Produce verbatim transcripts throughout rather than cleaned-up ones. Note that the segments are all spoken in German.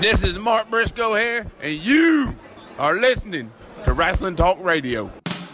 This is Mark Briscoe here, and you are listening to Wrestling Talk Radio.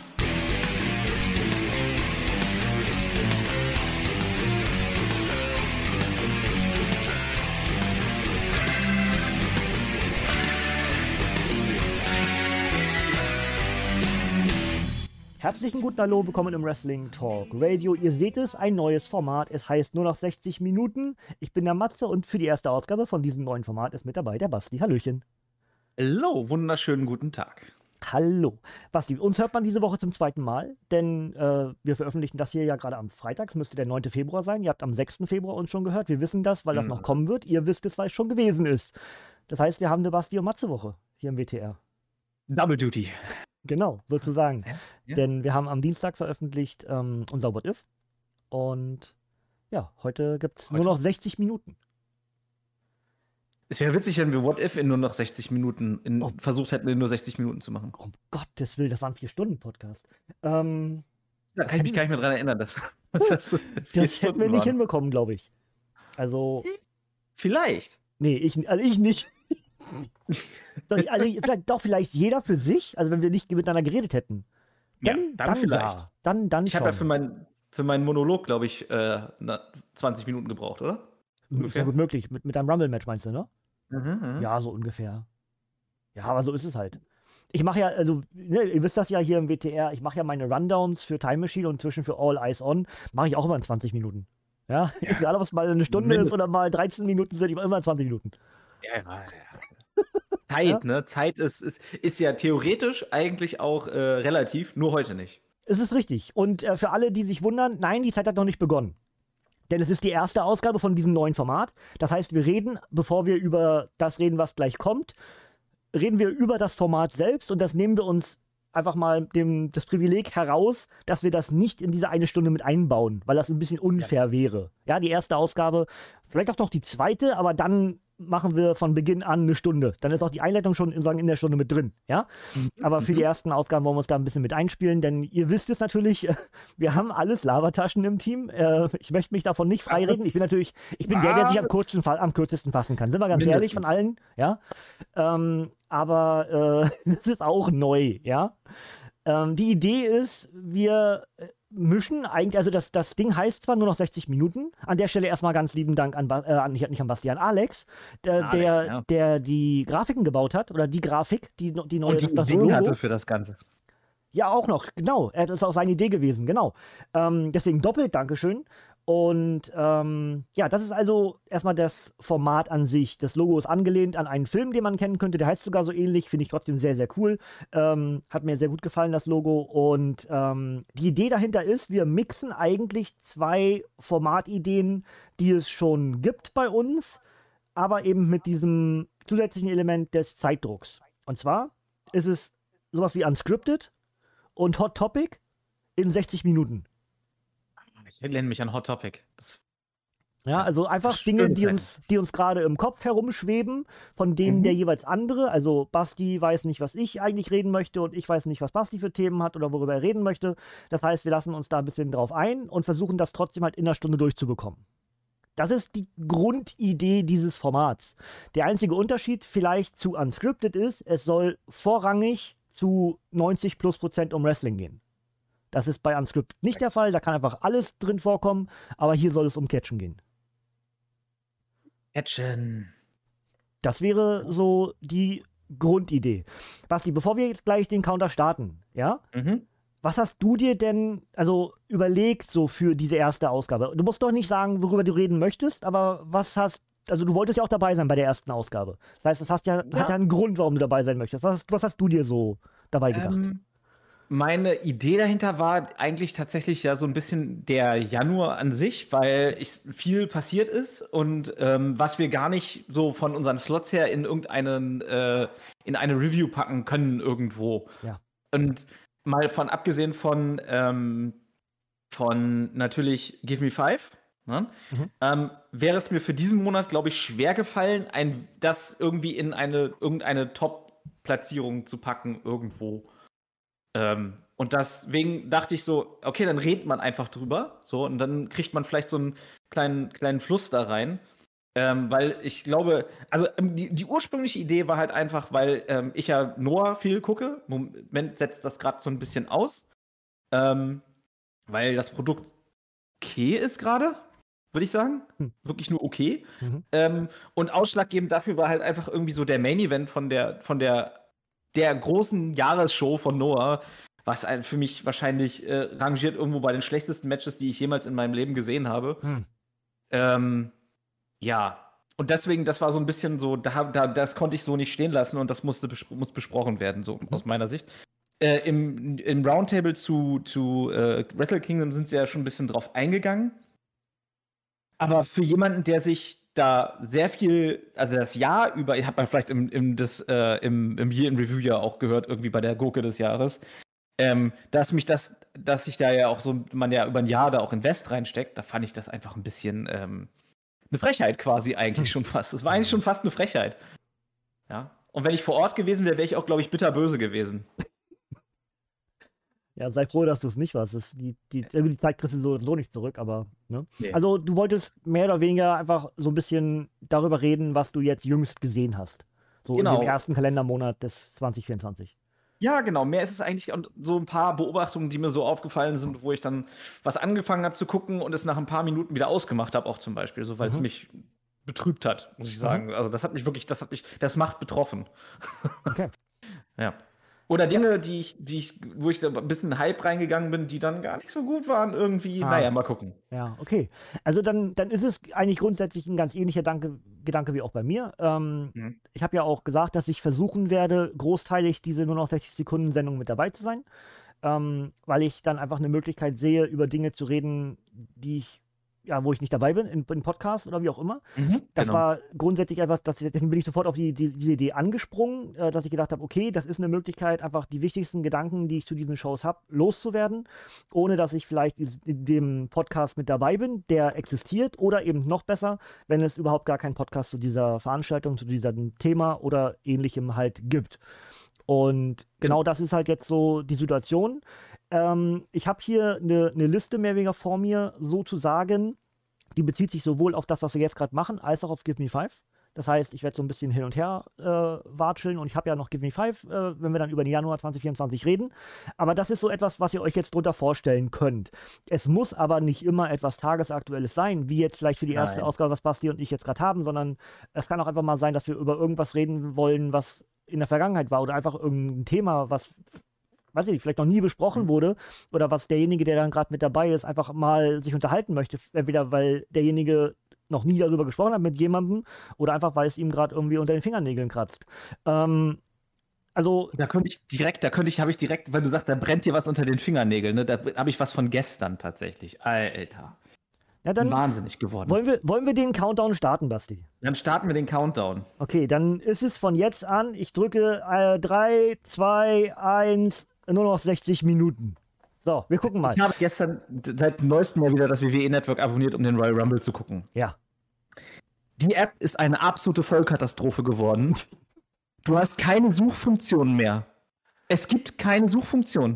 Herzlichen guten Hallo, willkommen im Wrestling Talk Radio. Ihr seht es, ein neues Format. Es heißt nur noch sechzig Minuten. Ich bin der Matze und für die erste Ausgabe von diesem neuen Format ist mit dabei der Basti. Hallöchen. Hallo, wunderschönen guten Tag. Hallo. Basti, uns hört man diese Woche zum zweiten Mal, denn äh, wir veröffentlichen das hier ja gerade am Freitag. Es müsste der neunte Februar sein. Ihr habt am sechsten Februar uns schon gehört. Wir wissen das, weil das mhm. noch kommen wird. Ihr wisst es, weil es schon gewesen ist. Das heißt, wir haben eine Basti- und Matze-Woche hier im W T R. Double Duty. Genau, sozusagen. Ja, ja. Denn wir haben am Dienstag veröffentlicht ähm, unser What If. Und ja, heute gibt es nur noch sechzig Minuten. Es wäre witzig, wenn wir What If in nur noch sechzig Minuten in, oh. versucht hätten, in nur sechzig Minuten zu machen. Um Gottes Willen, das war ein vier-Stunden-Podcast. Ähm, da kann ich mich gar nicht mehr dran erinnern. Dass, dass das das hätten wir nicht waren. hinbekommen, glaube ich. Also. Vielleicht. Nee, ich, also ich nicht. doch, also, vielleicht, doch, vielleicht jeder für sich, also wenn wir nicht miteinander geredet hätten. Dann, ja, dann, dann vielleicht. Ja. Dann, dann ich habe ja für, mein, für meinen Monolog, glaube ich, äh, zwanzig Minuten gebraucht, oder? Ungefähr? Sehr gut möglich. Mit, mit einem Rumble-Match meinst du, ne? Mhm, mh. Ja, so ungefähr. Ja, aber so ist es halt. Ich mache ja, also, ne, ihr wisst das ja hier im W T R, ich mache ja meine Rundowns für Time Machine und zwischen für All Eyes On, mache ich auch immer in zwanzig Minuten. Ja, ja. Egal, ob es mal eine Stunde Mindest. ist oder mal dreizehn Minuten sind, ich mache immer zwanzig Minuten. Ja, ja, ja. Zeit, ja? ne? Zeit ist, ist, ist ja theoretisch eigentlich auch äh, relativ, nur heute nicht. Es ist richtig. Und äh, für alle, die sich wundern, nein, die Zeit hat noch nicht begonnen. Denn es ist die erste Ausgabe von diesem neuen Format. Das heißt, wir reden, bevor wir über das reden, was gleich kommt, reden wir über das Format selbst und das nehmen wir uns einfach mal dem, das Privileg heraus, dass wir das nicht in diese eine Stunde mit einbauen, weil das ein bisschen unfair ja. wäre. Ja, die erste Ausgabe, vielleicht auch noch die zweite, aber dann machen wir von Beginn an eine Stunde. Dann ist auch die Einleitung schon in der Stunde mit drin, ja? Mhm. Aber für die ersten Ausgaben wollen wir uns da ein bisschen mit einspielen, denn ihr wisst es natürlich, wir haben alles Labertaschen im Team. Ich möchte mich davon nicht freireden. Ich bin natürlich, ich bin der, der sich am kürzesten, am kürzesten fassen kann. Sind wir ganz Mindestens. ehrlich von allen, ja? Ähm, aber äh, das ist auch neu, ja? Ähm, die Idee ist, wir mischen eigentlich, also das, das Ding heißt zwar nur noch sechzig Minuten. An der Stelle erstmal ganz lieben Dank an, äh, an nicht an Bastian, Alex, der, Alex, der, ja. der die Grafiken gebaut hat, oder die Grafik, die, die neue, Und die das, Idee das hatte für das Ganze. Ja, auch noch, genau. Das ist auch seine Idee gewesen, genau. Ähm, deswegen doppelt Dankeschön. Und ähm, ja, das ist also erstmal das Format an sich. Das Logo ist angelehnt an einen Film, den man kennen könnte. Der heißt sogar so ähnlich, finde ich trotzdem sehr, sehr cool. Ähm, hat mir sehr gut gefallen, das Logo. Und ähm, die Idee dahinter ist, wir mixen eigentlich zwei Formatideen, die es schon gibt bei uns, aber eben mit diesem zusätzlichen Element des Zeitdrucks. Und zwar ist es sowas wie Unscripted und Hot Topic in sechzig Minuten. Ich lehne mich an Hot Topic. Das ja, also einfach Dinge, die uns, die uns gerade im Kopf herumschweben, von denen mhm. der jeweils andere, also Basti weiß nicht, was ich eigentlich reden möchte und ich weiß nicht, was Basti für Themen hat oder worüber er reden möchte. Das heißt, wir lassen uns da ein bisschen drauf ein und versuchen das trotzdem halt in einer Stunde durchzubekommen. Das ist die Grundidee dieses Formats. Der einzige Unterschied vielleicht zu Unscripted ist, es soll vorrangig zu neunzig plus Prozent um Wrestling gehen. Das ist bei Unscripted nicht der Fall, da kann einfach alles drin vorkommen, aber hier soll es um Catchen gehen. Catchen. Das wäre so die Grundidee. Basti, bevor wir jetzt gleich den Counter starten, ja? Mhm. Was hast du dir denn also überlegt so für diese erste Ausgabe? Du musst doch nicht sagen, worüber du reden möchtest, aber was hast also du wolltest ja auch dabei sein bei der ersten Ausgabe. Das heißt, das hast ja, ja. hat ja einen Grund, warum du dabei sein möchtest. Was, was hast du dir so dabei gedacht? Ähm, meine Idee dahinter war eigentlich tatsächlich ja so ein bisschen der Januar an sich, weil ich, viel passiert ist und ähm, was wir gar nicht so von unseren Slots her in irgendeinen äh, in eine Review packen können irgendwo. Ja. Und mal von abgesehen von ähm, von natürlich Give Me Five, ne? Mhm. ähm, wäre es mir für diesen Monat, glaube ich, schwer gefallen, ein, das irgendwie in eine irgendeine Top-Platzierung zu packen irgendwo. Ähm, und deswegen dachte ich so, okay, dann redet man einfach drüber, so, und dann kriegt man vielleicht so einen kleinen, kleinen Fluss da rein. Ähm, weil ich glaube, also ähm, die, die ursprüngliche Idee war halt einfach, weil ähm, ich ja Noah viel gucke. Moment setzt das gerade so ein bisschen aus. Ähm, weil das Produkt okay ist gerade, würde ich sagen. Hm. Wirklich nur okay. Mhm. Ähm, und ausschlaggebend dafür war halt einfach irgendwie so der Main Event von der, von der, der großen Jahresshow von Noah, was ein, für mich wahrscheinlich äh, rangiert irgendwo bei den schlechtesten Matches, die ich jemals in meinem Leben gesehen habe. Hm. Ähm, ja. Und deswegen, das war so ein bisschen so, da, da, das konnte ich so nicht stehen lassen und das musste bespro- muss besprochen werden, so Mhm. aus meiner Sicht. Äh, im, Im Roundtable zu, zu äh, Wrestle Kingdom sind sie ja schon ein bisschen drauf eingegangen. Aber für jemanden, der sich da sehr viel, also das Jahr über, ihr habt man vielleicht im, im, das, äh, im, im Year in Review ja auch gehört, irgendwie bei der Gurke des Jahres, ähm, dass mich das, dass sich da ja auch so, man ja über ein Jahr da auch Invest reinsteckt, da fand ich das einfach ein bisschen ähm, eine Frechheit quasi eigentlich schon fast. Das war eigentlich schon fast eine Frechheit. Ja. Und wenn ich vor Ort gewesen wäre, wäre ich auch, glaube ich, bitterböse gewesen. Ja, sei froh, dass du es nicht warst. Das, die, die, die Zeit kriegst du so, so nicht zurück, aber. Ne? Nee. Also, du wolltest mehr oder weniger einfach so ein bisschen darüber reden, was du jetzt jüngst gesehen hast. So Genau. in dem ersten Kalendermonat des zwanzig vierundzwanzig. Ja, genau. Mehr ist es eigentlich und so ein paar Beobachtungen, die mir so aufgefallen sind, wo ich dann was angefangen habe zu gucken und es nach ein paar Minuten wieder ausgemacht habe, auch zum Beispiel, so weil es Mhm. mich betrübt hat, muss ich sagen. Also das hat mich wirklich, das hat mich, das macht betroffen. Okay. Ja. Oder Dinge, die ich, die ich, wo ich da ein bisschen Hype reingegangen bin, die dann gar nicht so gut waren, irgendwie. Ah. Naja, mal gucken. Ja, okay. Also dann, dann ist es eigentlich grundsätzlich ein ganz ähnlicher Danke, Gedanke wie auch bei mir. Ähm, Mhm. Ich habe ja auch gesagt, dass ich versuchen werde, großteilig diese nur noch sechzig Sekunden Sendung mit dabei zu sein, ähm, weil ich dann einfach eine Möglichkeit sehe, über Dinge zu reden, die ich, ja, wo ich nicht dabei bin, in, in Podcast oder wie auch immer. Mhm, Das genau. war grundsätzlich etwas, das, deswegen bin ich sofort auf die, die, diese Idee angesprungen, äh, dass ich gedacht habe, okay, das ist eine Möglichkeit, einfach die wichtigsten Gedanken, die ich zu diesen Shows habe, loszuwerden, ohne dass ich vielleicht in dem Podcast mit dabei bin, der existiert, oder eben noch besser, wenn es überhaupt gar keinen Podcast zu dieser Veranstaltung, zu diesem Thema oder ähnlichem halt gibt. Und genau das ist halt jetzt so die Situation. Ähm, ich habe hier eine, eine Liste mehr oder weniger vor mir, sozusagen. Die bezieht sich sowohl auf das, was wir jetzt gerade machen, als auch auf Give Me Five. Das heißt, ich werde so ein bisschen hin und her äh, watscheln und ich habe ja noch Give Me Five, äh, wenn wir dann über den Januar zwanzig vierundzwanzig reden. Aber das ist so etwas, was ihr euch jetzt drunter vorstellen könnt. Es muss aber nicht immer etwas Tagesaktuelles sein, wie jetzt vielleicht für die erste Nein. Ausgabe, was Basti und ich jetzt gerade haben, sondern es kann auch einfach mal sein, dass wir über irgendwas reden wollen, was in der Vergangenheit war oder einfach irgendein Thema, was, weiß ich nicht, vielleicht noch nie besprochen Mhm. wurde oder was derjenige, der dann gerade mit dabei ist, einfach mal sich unterhalten möchte. Entweder weil derjenige noch nie darüber gesprochen hat mit jemandem oder einfach, weil es ihm gerade irgendwie unter den Fingernägeln kratzt. Ähm, also, Da könnte ich direkt, da könnte ich, habe ich direkt, wenn du sagst, da brennt dir was unter den Fingernägeln, ne? Da habe ich was von gestern tatsächlich. Alter. ja, Bin dann wahnsinnig geworden. wollen wir, wollen wir den Countdown starten, Basti. Dann starten wir den Countdown. Okay, dann ist es von jetzt an, ich drücke äh, drei, zwei, eins, nur noch sechzig Minuten. So, wir gucken mal. Ich habe gestern seit neuestem Mal wieder das W W E-Network abonniert, um den Royal Rumble zu gucken. Ja. Die App ist eine absolute Vollkatastrophe geworden. Du hast keine Suchfunktion mehr. Es gibt keine Suchfunktion.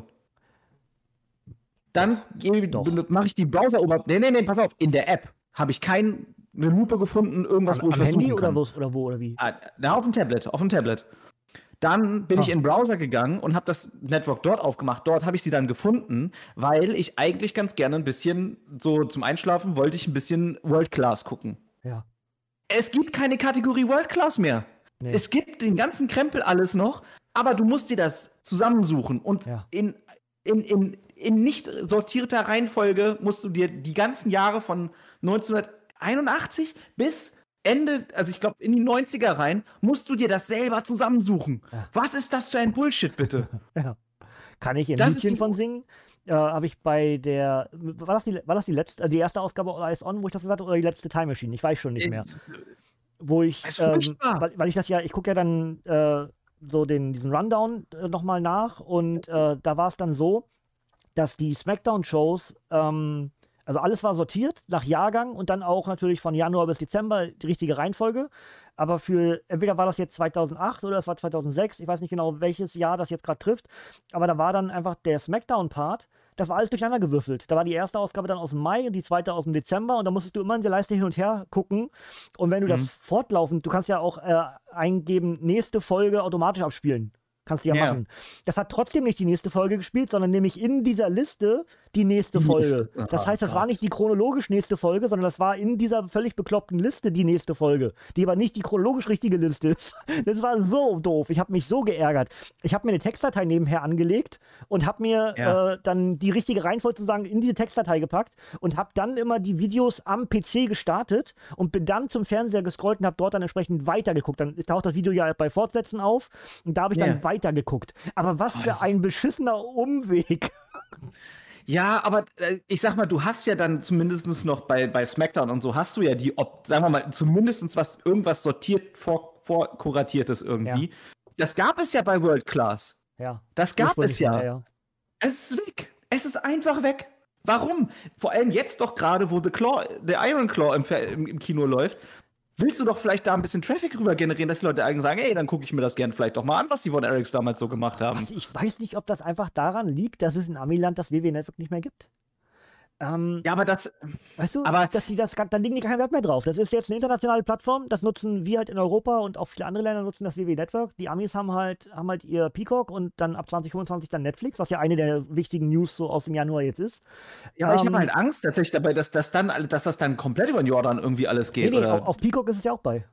Dann Doch. mache ich die Browser-Oberfläche. Nee, nee, nee, pass auf. In der App habe ich keine Lupe gefunden, irgendwas, Am, wo ich am was Handy suchen oder kann. wo, oder wo oder wie? Ah, na, auf dem Tablet, auf dem Tablet. Dann bin Ah. ich in den Browser gegangen und habe das Network dort aufgemacht. Dort habe ich sie dann gefunden, weil ich eigentlich ganz gerne ein bisschen, so zum Einschlafen, wollte ich ein bisschen World Class gucken. Ja. Es gibt keine Kategorie World Class mehr. Nee. Es gibt den ganzen Krempel alles noch, aber du musst dir das zusammensuchen und Ja. in, in, in, in nicht sortierter Reihenfolge musst du dir die ganzen Jahre von neunzehnhunderteinundachtzig bis Ende, also ich glaube in die neunziger rein, musst du dir das selber zusammensuchen. Ja. Was ist das für ein Bullshit, bitte? Ja. Kann ich ein Das ist Liedchen die- von singen? Äh, Habe ich bei der, war das die, war das die letzte, die erste Ausgabe Eyes On, wo ich das gesagt habe, oder die letzte Time Machine? Ich weiß schon nicht mehr. Wo ich, Das ist ähm, furchtbar. weil, weil ich das ja, ich gucke ja dann äh, so den, diesen Rundown äh, nochmal nach und äh, da war es dann so, dass die Smackdown-Shows, ähm, also alles war sortiert nach Jahrgang und dann auch natürlich von Januar bis Dezember die richtige Reihenfolge. Aber für, entweder war das jetzt zweitausendacht oder es war zweitausendsechs, ich weiß nicht genau, welches Jahr das jetzt gerade trifft, aber da war dann einfach der Smackdown-Part, das war alles durcheinander gewürfelt. Da war die erste Ausgabe dann aus dem Mai und die zweite aus dem Dezember und da musstest du immer in der Leiste hin und her gucken. Und wenn du mhm. das fortlaufend, du kannst ja auch äh, eingeben, nächste Folge automatisch abspielen. Kannst du ja, ja machen. Das hat trotzdem nicht die nächste Folge gespielt, sondern nämlich in dieser Liste die nächste Folge. Oh, das heißt, das Gott. war nicht die chronologisch nächste Folge, sondern das war in dieser völlig bekloppten Liste die nächste Folge, die aber nicht die chronologisch richtige Liste ist. Das war so doof. Ich habe mich so geärgert. Ich habe mir eine Textdatei nebenher angelegt und habe mir ja. äh, dann die richtige Reihenfolge sozusagen in diese Textdatei gepackt und habe dann immer die Videos am P C gestartet und bin dann zum Fernseher gescrollt und habe dort dann entsprechend weitergeguckt. Dann taucht das Video ja bei Fortsetzen auf und da habe ich ja. dann weitergeguckt. Aber was für ein beschissener Umweg. Ja, aber äh, ich sag mal, du hast ja dann zumindest noch bei, bei SmackDown und so, hast du ja die, ob, sagen wir mal, zumindest was, irgendwas sortiert, vor, vorkuratiertes irgendwie. Ja. Das gab es ja bei World Class. Ja. Das gab es ja. ja, ja. Es ist weg. Es ist einfach weg. Warum? Vor allem jetzt doch gerade, wo The Claw, The Iron Claw im, im, im Kino läuft, willst du doch vielleicht da ein bisschen Traffic rüber generieren, dass die Leute eigentlich sagen, ey, dann gucke ich mir das gerne vielleicht doch mal an, was die Von Erics damals so gemacht haben. Was, ich weiß nicht, ob das einfach daran liegt, dass es in Amiland das W W Network nicht mehr gibt. Ähm, ja, aber das... Weißt du, aber dass die das, da liegen die keinen Wert mehr drauf. Das ist jetzt eine internationale Plattform, das nutzen wir halt in Europa und auch viele andere Länder nutzen das W W Network. Die Amis haben halt, haben halt ihr Peacock und dann ab zwanzig fünfundzwanzig dann Netflix, was ja eine der wichtigen News so aus dem Januar jetzt ist. Ja, aber ähm, ich habe halt Angst tatsächlich dabei, dass das dann, dass das dann komplett über den Jordan irgendwie alles geht. Nee, nee, oder? Auf, auf Peacock ist es ja auch bei.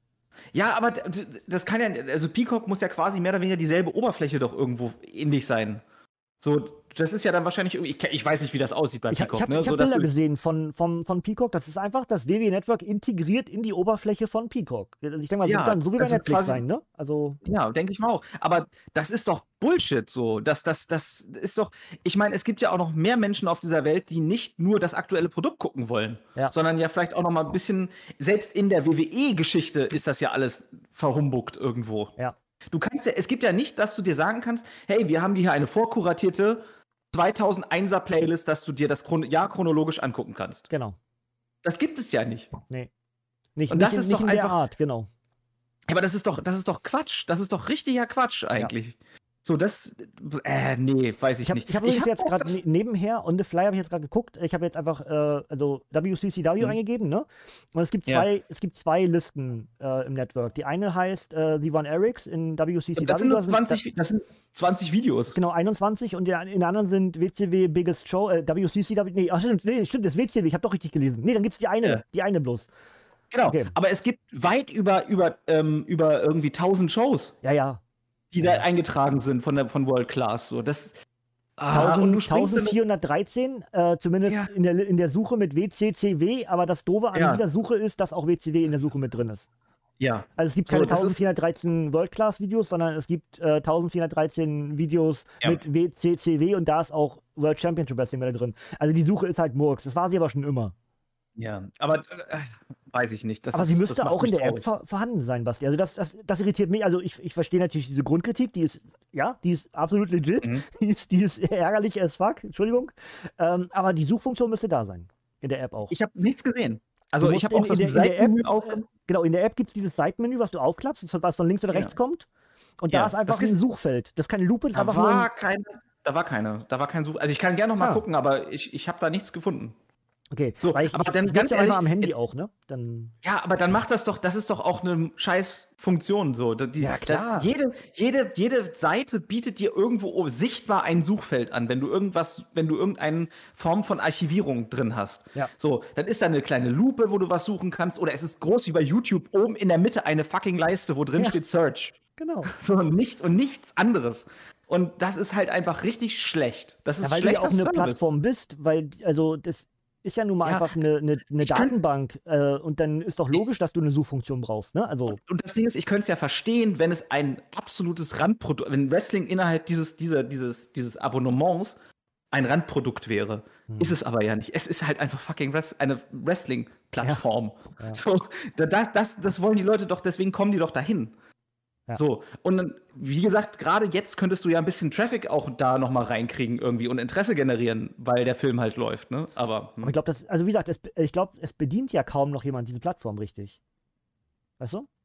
Ja, aber das kann ja, also Peacock muss ja quasi mehr oder weniger dieselbe Oberfläche doch irgendwo ähnlich sein. So, das ist ja dann wahrscheinlich irgendwie, ich, ich weiß nicht, wie das aussieht bei Ich, Peacock. ich habe ne? hab so, Bilder gesehen von, von, von Peacock. Das ist einfach das W W Network integriert in die Oberfläche von Peacock. Ich denke mal, das Ja, wird dann so wie bei also Netflix quasi- sein, ne? Also, Ja, denke ich mal auch. Aber das ist doch Bullshit so. Das, das, das ist doch, ich meine, es gibt ja auch noch mehr Menschen auf dieser Welt, die nicht nur das aktuelle Produkt gucken wollen, Ja. sondern ja vielleicht auch noch mal ein bisschen, selbst in der W W E-Geschichte ist das ja alles verhumbugt irgendwo. ja. Du kannst ja, es gibt ja nicht, dass du dir sagen kannst, hey, wir haben hier eine vorkuratierte zweitausendeiner Playlist, dass du dir das Chron- Jahr chronologisch angucken kannst. Genau. Das gibt es ja nicht. Nee. Nicht, Und nicht das in, ist nicht doch in der einfach- Art, genau. Aber das ist doch, das ist doch Quatsch. Das ist doch richtiger Quatsch eigentlich. So, das, äh, nee, weiß ich, Ich habe nicht. ich hab übrigens hab jetzt auch gerade das- ne nebenher, on the fly habe ich jetzt gerade geguckt, ich habe jetzt einfach äh, also W C C W Mhm. eingegeben, ne? Und es gibt Ja. zwei, es gibt zwei Listen äh, im Network. Die eine heißt äh, The Von Erics in W C C W. Das sind nur da sind- zwanzig, das sind zwanzig Videos. Genau, einundzwanzig und der, in der anderen sind W C W Biggest Show, äh, W C C W, nee, ach, stimmt, nee, stimmt, das ist W C W, ich habe doch richtig gelesen. Nee, dann gibt es die eine, Ja. die eine bloß. Genau. Okay. Aber es gibt weit über, über, ähm, über irgendwie tausend Shows, Ja, ja. die da eingetragen sind von, der, von World Class. So, das, ah, und tausend, du springst in- vierzehnhundertdreizehn, äh, zumindest Ja. in, der, in der Suche mit W C C W, aber das Doofe an Ja. dieser Suche ist, dass auch W C W in der Suche mit drin ist. Ja. Also es gibt So, keine das ist- vierzehnhundertdreizehn World-Class-Videos, sondern es gibt äh, vierzehnhundertreizehn Videos Ja. mit W C C W und da ist auch World Championship Wrestling mit drin. Also die Suche ist halt Murks. Das war sie aber schon immer. Ja, aber äh, weiß ich nicht. Das aber ist, sie das müsste macht auch in mich der App traurig. ver vorhanden sein, Basti. Also das, das, das irritiert mich. Also ich, ich verstehe natürlich diese Grundkritik, die ist, ja, die ist absolut legit. Mhm. Die, ist, die ist ärgerlich as fuck, Entschuldigung. Ähm, aber die Suchfunktion müsste da sein. In der App auch. Ich habe nichts gesehen. Also Du ich musst habe auch in, das in, der, in der App, Seitenmenü auf. äh, genau, in der App gibt es dieses Seitenmenü, was du aufklappst, was von links oder Ja. rechts kommt. Und Ja, da ist einfach das ist- ein Suchfeld. Das ist keine Lupe, das ist Da einfach nur ein, war keine, da war keine, da war kein Such. Also ich kann gerne noch mal Ah. gucken, aber ich, ich habe da nichts gefunden. okay, So, weil ich, aber ich, dann ich ganz nutze ja immer ehrlich, am Handy äh, auch, ne? Dann, Ja, aber dann macht das doch, das ist doch auch eine scheiß Funktion so. Da- Die, Ja, klar. Das, jede, jede, jede Seite bietet dir irgendwo sichtbar ein Suchfeld an, wenn du irgendwas, wenn du irgendeine Form von Archivierung drin hast. Ja. So, dann ist da eine kleine Lupe, wo du was suchen kannst, oder es ist groß wie bei YouTube oben in der Mitte eine fucking Leiste, wo drin Ja. steht Search. genau. So, und nicht und nichts anderes. Und das ist halt einfach richtig schlecht. Das ist Ja, weil du ja schlechter auch eine Service. Plattform bist, weil, also das ist ja nun mal Ja, einfach eine, eine, eine ich kann- Datenbank äh, und dann ist doch logisch, dass du eine Suchfunktion brauchst, ne? Also, Und das Ding ist, ich könnte es ja verstehen, wenn es ein absolutes Randprodukt, wenn Wrestling innerhalb dieses, dieser, dieses, dieses Abonnements ein Randprodukt wäre. Hm. Ist es aber ja nicht. Es ist halt einfach fucking Wrest eine Wrestling-Plattform. Ja, ja. So, da- das, das, das wollen die Leute doch, deswegen kommen die doch dahin. Ja. So, und dann, wie gesagt, gerade jetzt könntest du ja ein bisschen Traffic auch da nochmal reinkriegen irgendwie und Interesse generieren, weil der Film halt läuft, ne? Aber. hm. aber ich glaube, das, also wie gesagt, es, ich glaube, es bedient ja kaum noch jemand diese Plattform richtig. Weißt du?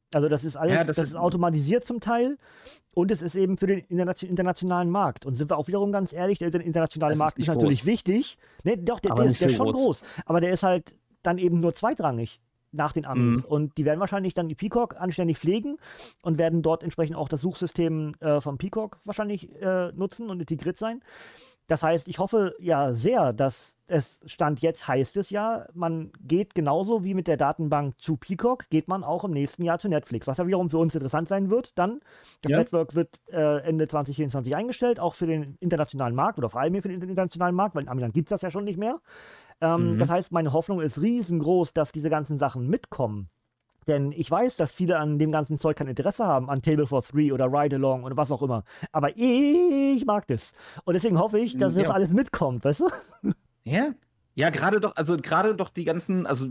Also das ist alles, Ja, das, das ist ist- automatisiert zum Teil und es ist eben für den interna- internationalen Markt. Und sind wir auch wiederum ganz ehrlich, der internationale Das ist Markt ist, nicht natürlich groß. wichtig. Ne, doch, der, Aber der, ist, nicht der ist so schon groß. groß, aber der ist halt dann eben nur zweitrangig nach den Amis. Mhm. Und die werden wahrscheinlich dann die Peacock anständig pflegen und werden dort entsprechend auch das Suchsystem äh, vom Peacock wahrscheinlich äh, nutzen und integriert sein. Das heißt, ich hoffe ja sehr, dass es Stand jetzt heißt es ja, man geht genauso wie mit der Datenbank zu Peacock, geht man auch im nächsten Jahr zu Netflix, was ja wiederum für uns interessant sein wird. Dann, das Ja. Network wird äh, Ende zwanzig vierundzwanzig eingestellt, auch für den internationalen Markt oder vor allem für den internationalen Markt, weil in Amiland gibt es das ja schon nicht mehr. Ähm, Mhm. Das heißt, meine Hoffnung ist riesengroß, dass diese ganzen Sachen mitkommen. Denn ich weiß, dass viele an dem ganzen Zeug kein Interesse haben, an Table for Three oder Ride Along oder was auch immer. Aber ich mag das. Und deswegen hoffe ich, dass Ja. das alles mitkommt, weißt du? Ja, ja, gerade doch, also gerade doch die ganzen, also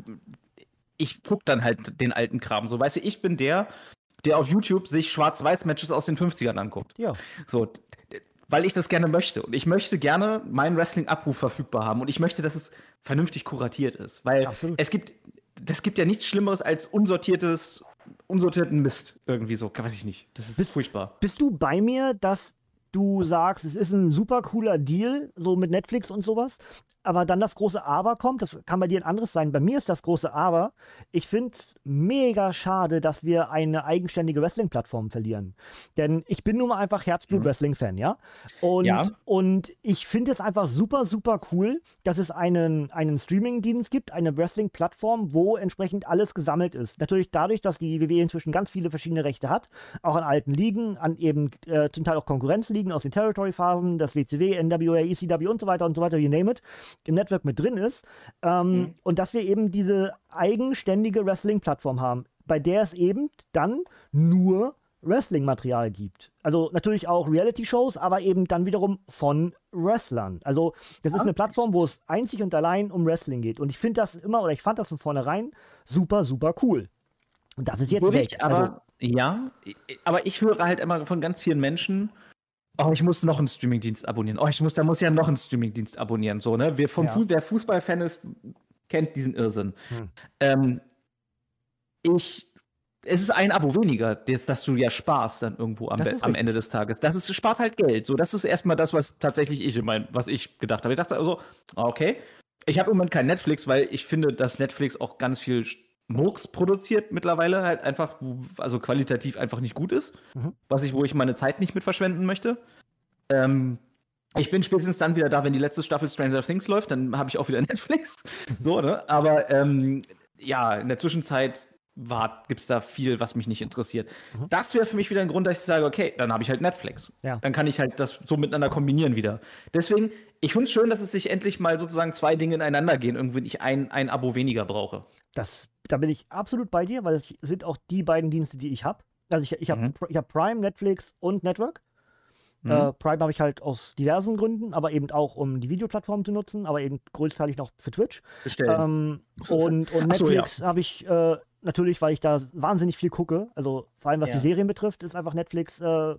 ich guck dann halt den alten Kram. So, weißt du, ich bin der, der auf YouTube sich Schwarz-Weiß-Matches aus den fünfzigern anguckt. Ja. So, d- d- weil ich das gerne möchte. Und ich möchte gerne meinen Wrestling-Abruf verfügbar haben. Und ich möchte, dass es vernünftig kuratiert ist. Weil Absolut. es gibt, das gibt ja nichts Schlimmeres als unsortiertes, unsortierten Mist irgendwie so. Weiß ich nicht. Das ist Bist- furchtbar. Bist du bei mir, dass du sagst, es ist ein super cooler Deal, so mit Netflix und sowas, aber dann das große Aber kommt? Das kann bei dir ein anderes sein. Bei mir ist das große Aber. Ich finde es mega schade, dass wir eine eigenständige Wrestling-Plattform verlieren. Denn ich bin nun mal einfach Herzblut-Wrestling-Fan, ja? Und, Ja. und ich finde es einfach super, super cool, dass es einen, einen Streaming-Dienst gibt, eine Wrestling-Plattform, wo entsprechend alles gesammelt ist. Natürlich dadurch, dass die W W E inzwischen ganz viele verschiedene Rechte hat, auch an alten Ligen, an eben äh, zum Teil auch Konkurrenzligen aus den Territory-Phasen, das W C W, N W A, E C W und so weiter und so weiter, you name it, im Network mit drin ist. Ähm, Mhm. Und dass wir eben diese eigenständige Wrestling-Plattform haben, bei der es eben dann nur Wrestling-Material gibt. Also natürlich auch Reality-Shows, aber eben dann wiederum von Wrestlern. Also das ist eine Plattform, wo es einzig und allein um Wrestling geht. Und ich finde das immer, oder ich fand das von vornherein super, super cool. Und das ist jetzt Würde weg. ich, aber Also, ja, i- aber ich höre halt immer von ganz vielen Menschen, oh, ich muss noch einen Streamingdienst abonnieren. Oh, ich muss, da muss ja noch einen Streamingdienst abonnieren. So, ne? Wir vom Ja. Fu wer Fußballfan ist, kennt diesen Irrsinn. Hm. Ähm, ich, es ist ein Abo weniger, das, das du ja sparst dann irgendwo am, Das Be- ist am richtig. Ende des Tages. Das ist, spart halt Geld. So, das ist erstmal das, was tatsächlich ich, mein, was ich gedacht habe. Ich dachte also, okay, ich habe im Moment kein Netflix, weil ich finde, dass Netflix auch ganz viel Murks produziert mittlerweile, halt einfach, also qualitativ einfach nicht gut ist, Mhm. was ich, wo ich meine Zeit nicht mit verschwenden möchte. Ähm, ich bin spätestens dann wieder da, wenn die letzte Staffel Stranger Things läuft, dann habe ich auch wieder Netflix. So, ne? Aber ähm, ja, in der Zwischenzeit gibt es da viel, was mich nicht interessiert. Mhm. Das wäre für mich wieder ein Grund, dass ich sage, okay, dann habe ich halt Netflix. Ja. Dann kann ich halt das so miteinander kombinieren wieder. Deswegen, ich finde es schön, dass es sich endlich mal sozusagen zwei Dinge ineinander gehen, irgendwie ich ein, ein Abo weniger brauche. Das, da bin ich absolut bei dir, weil es sind auch die beiden Dienste, die ich habe. Also ich, ich habe Mhm. ich hab Prime, Netflix und Network. Mhm. Äh, Prime habe ich halt aus diversen Gründen, aber eben auch, um die Videoplattform zu nutzen, aber eben größtenteilig noch für Twitch. Bestellen. Ähm, So ist und, und Ach so, Netflix habe ich äh, natürlich, weil ich da wahnsinnig viel gucke, also vor allem was Ja. die Serien betrifft, ist einfach Netflix äh,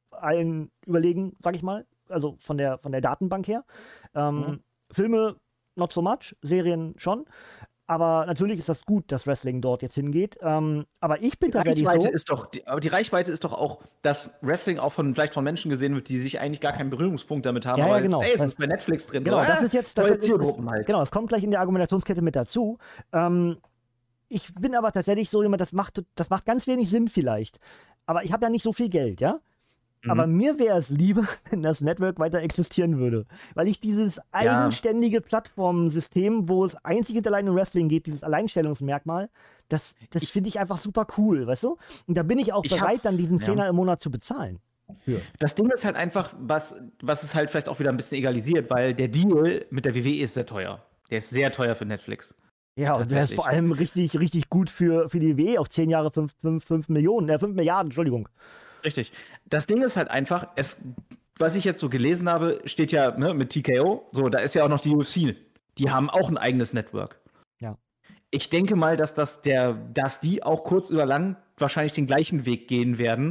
allen überlegen, sag ich mal, also von der, von der Datenbank her. Ähm, Mhm. Filme not so much, Serien schon. Aber natürlich ist das gut, dass Wrestling dort jetzt hingeht. Ähm, aber ich bin Die tatsächlich Reichweite so. ist doch, die, aber die Reichweite ist doch auch, dass Wrestling auch von vielleicht von Menschen gesehen wird, die sich eigentlich gar keinen Berührungspunkt damit haben. Ja, ja, aber genau. ey, es Das- ist bei Netflix drin. Genau, so, das äh, ist jetzt das, neue das, Zielgruppen das, halt. Genau, das kommt gleich in der Argumentationskette mit dazu. Ähm, ich bin aber tatsächlich so jemand, das macht, das macht ganz wenig Sinn vielleicht. Aber ich habe ja nicht so viel Geld, ja? Mhm. Aber mir wäre es lieber, wenn das Network weiter existieren würde. Weil ich dieses eigenständige Plattformsystem, wo es einzig und allein um Wrestling geht, dieses Alleinstellungsmerkmal, das, das finde ich einfach super cool, weißt du? Und da bin ich auch Ich hab- bereit, dann diesen ja. Zehner im Monat zu bezahlen. Für. Das Ding ist halt einfach, was, was es halt vielleicht auch wieder ein bisschen egalisiert, weil der Deal mit der W W E ist sehr teuer. Der ist sehr teuer für Netflix. Ja, und der ist Tatsächlich. vor allem richtig, richtig gut für, für die W W E auf zehn Jahre fünf Millionen, äh, fünf Milliarden, Entschuldigung. Richtig. Das Ding ist halt einfach, es, was ich jetzt so gelesen habe, steht ja ne, mit T K O, so, da ist ja auch noch die U F C. Die haben auch ein eigenes Network. Ja. Ich denke mal, dass, das der, dass die auch kurz oder lang wahrscheinlich den gleichen Weg gehen werden.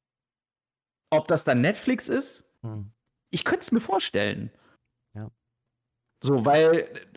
Ob das dann Netflix ist, Hm. ich könnte es mir vorstellen. Ja. So, weil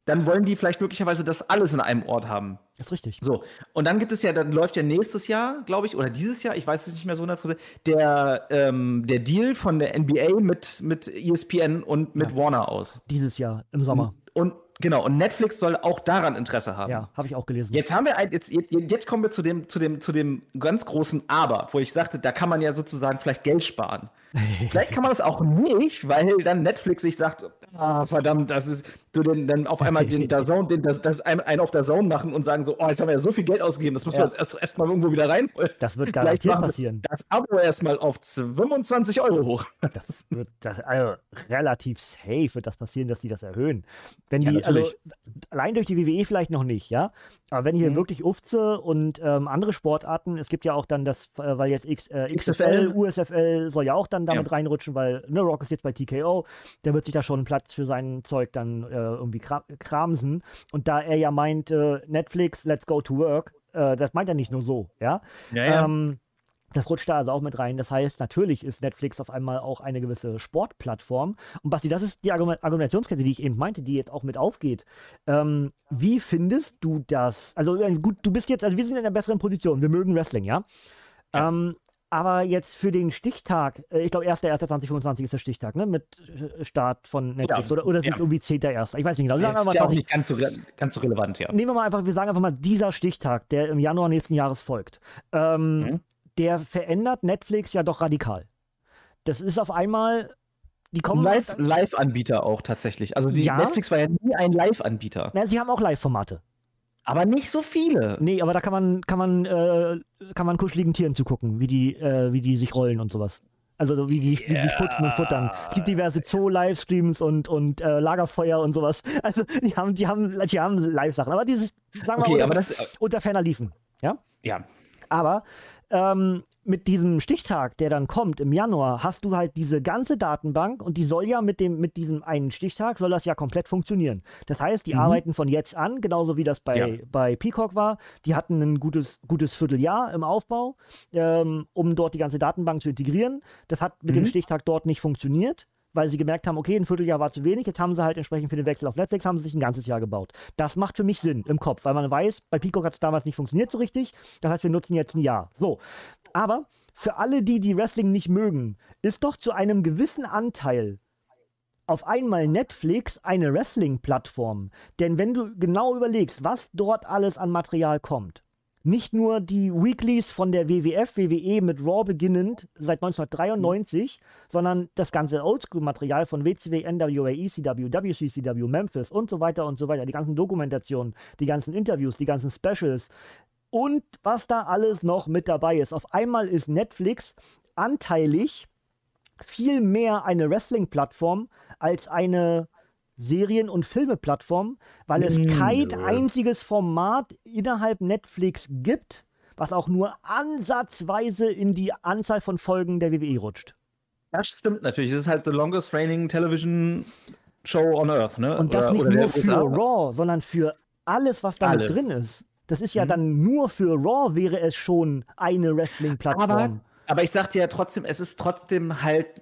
dann wollen die vielleicht möglicherweise das alles in einem Ort haben. Das ist richtig. So, und dann gibt es ja, dann läuft ja nächstes Jahr, glaube ich, oder dieses Jahr, ich weiß es nicht mehr so hundert Prozent, der, ähm, der Deal von der N B A mit, mit E S P N und mit Ja. Warner aus. Dieses Jahr im Sommer. Und genau, und Netflix soll auch daran Interesse haben. Ja, habe ich auch gelesen. Jetzt haben wir ein, jetzt, jetzt, jetzt kommen wir zu dem, zu dem, zu dem ganz großen Aber, wo ich sagte, da kann man ja sozusagen vielleicht Geld sparen. Vielleicht kann man das auch nicht, weil dann Netflix sich sagt, ah, verdammt, das ist so den, dann auf einmal den DAZN, den, das, das einen, einen auf DAZN machen und sagen so, oh, jetzt haben wir ja so viel Geld ausgegeben, das müssen Ja. wir jetzt erst, erst mal irgendwo wieder reinholen. Das wird Vielleicht garantiert machen wir passieren. das Abo erstmal auf fünfundzwanzig Euro hoch. Das wird das, also relativ safe wird das passieren, dass die das erhöhen. Wenn Ja, die, also natürlich. allein durch die W W E vielleicht noch nicht, ja. Aber wenn hier Mhm. wirklich U F C und ähm, andere Sportarten, es gibt ja auch dann das, äh, weil jetzt X, äh, X X F F L, L. U S F L soll ja auch dann damit Ja. reinrutschen, weil ne, Rock ist jetzt bei T K O, der wird sich da schon einen Platz für sein Zeug dann äh, irgendwie kra kramsen. Und da er ja meint, äh, Netflix, let's go to work, äh, das meint er nicht nur so, ja. Ja, ja. Ähm, das rutscht da also auch mit rein. Das heißt, natürlich ist Netflix auf einmal auch eine gewisse Sportplattform. Und Basti, das ist die Argument Argumentationskette, die ich eben meinte, die jetzt auch mit aufgeht. Ähm, wie findest du das? Also äh, gut, du bist jetzt, also wir sind in einer besseren Position. Wir mögen Wrestling, ja? Ja. Ähm, aber jetzt für den Stichtag, äh, ich glaube, erster erster zweitausendfünfundzwanzig ist der Stichtag, ne? Mit äh, Start von Netflix. Ja. Oder, oder es Ja. ist irgendwie zehnter erster Ich weiß nicht genau. Sagen Das wir mal ist ja auch zwanzig nicht ganz so, re- ganz so relevant, ja. Nehmen wir mal einfach, wir sagen einfach mal, dieser Stichtag, der im Januar nächsten Jahres folgt, ähm, Mhm. der verändert Netflix ja doch radikal. Das ist auf einmal, die kommen. Live- Live-Anbieter auch tatsächlich. Also die Ja. Netflix war ja nie ein Live-Anbieter. Na, sie haben auch Live-Formate. Aber nicht so viele. Nee, aber da kann man, kann man, äh, kann man kuscheligen Tieren zugucken, wie die, äh, wie die sich rollen und sowas. Also so wie die, wie die sich putzen und futtern. Es gibt diverse Zoo-Livestreams und, und äh, Lagerfeuer und sowas. Also die haben, die haben, die haben Live-Sachen. Aber dieses, sagen wir Okay, mal, aber unter, das. unter ferner liefen. Ja? Ja. Aber ähm, mit diesem Stichtag, der dann kommt im Januar, hast du halt diese ganze Datenbank und die soll ja mit dem mit diesem einen Stichtag soll das ja komplett funktionieren. Das heißt, die Mhm. arbeiten von jetzt an, genauso wie das bei, Ja. bei Peacock war. Die hatten ein gutes, gutes Vierteljahr im Aufbau, ähm, um dort die ganze Datenbank zu integrieren. Das hat mit dem Mhm. Stichtag dort nicht funktioniert, weil sie gemerkt haben, okay, ein Vierteljahr war zu wenig, jetzt haben sie halt entsprechend für den Wechsel auf Netflix, haben sie sich ein ganzes Jahr gebaut. Das macht für mich Sinn im Kopf, weil man weiß, bei Peacock hat es damals nicht funktioniert so richtig, das heißt, wir nutzen jetzt ein Jahr. So, aber für alle, die die Wrestling nicht mögen, ist doch zu einem gewissen Anteil auf einmal Netflix eine Wrestling-Plattform. Denn wenn du genau überlegst, was dort alles an Material kommt, nicht nur die Weeklies von der W W F, W W E mit Raw beginnend seit neunzehnhundertdreiundneunzig, sondern das ganze Oldschool-Material von W C W, N W A, E C W, W C C W, Memphis und so weiter und so weiter, die ganzen Dokumentationen, die ganzen Interviews, die ganzen Specials und was da alles noch mit dabei ist. Auf einmal ist Netflix anteilig viel mehr eine Wrestling-Plattform als eine Serien- und Filme-Plattform, weil es Mm, kein nö. einziges Format innerhalb Netflix gibt, was auch nur ansatzweise in die Anzahl von Folgen der W W E rutscht. Das stimmt natürlich. Es ist halt the longest reigning television show on earth, ne? Und das Oder- nicht oder der nur für U S A. Raw, sondern für alles, was da mit Alles. drin ist. Das ist ja Mhm. dann nur für Raw wäre es schon eine Wrestling-Plattform. Aber, aber ich sag dir ja trotzdem, es ist trotzdem halt,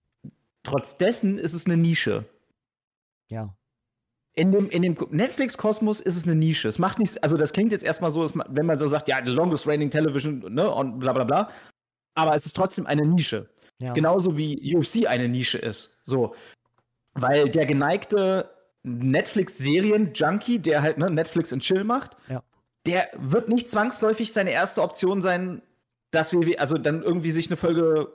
trotz dessen ist es eine Nische. Ja. In dem, in dem Netflix-Kosmos ist es eine Nische. Es macht nichts, also das klingt jetzt erstmal so, dass man, wenn man so sagt, ja, the longest reigning television, ne, und bla bla bla. Aber es ist trotzdem eine Nische. Ja. Genauso wie U F C eine Nische ist. So. Weil der geneigte Netflix-Serien-Junkie, der halt ne, Netflix und Chill macht, Ja. der wird nicht zwangsläufig seine erste Option sein, dass wir, also dann irgendwie sich eine Folge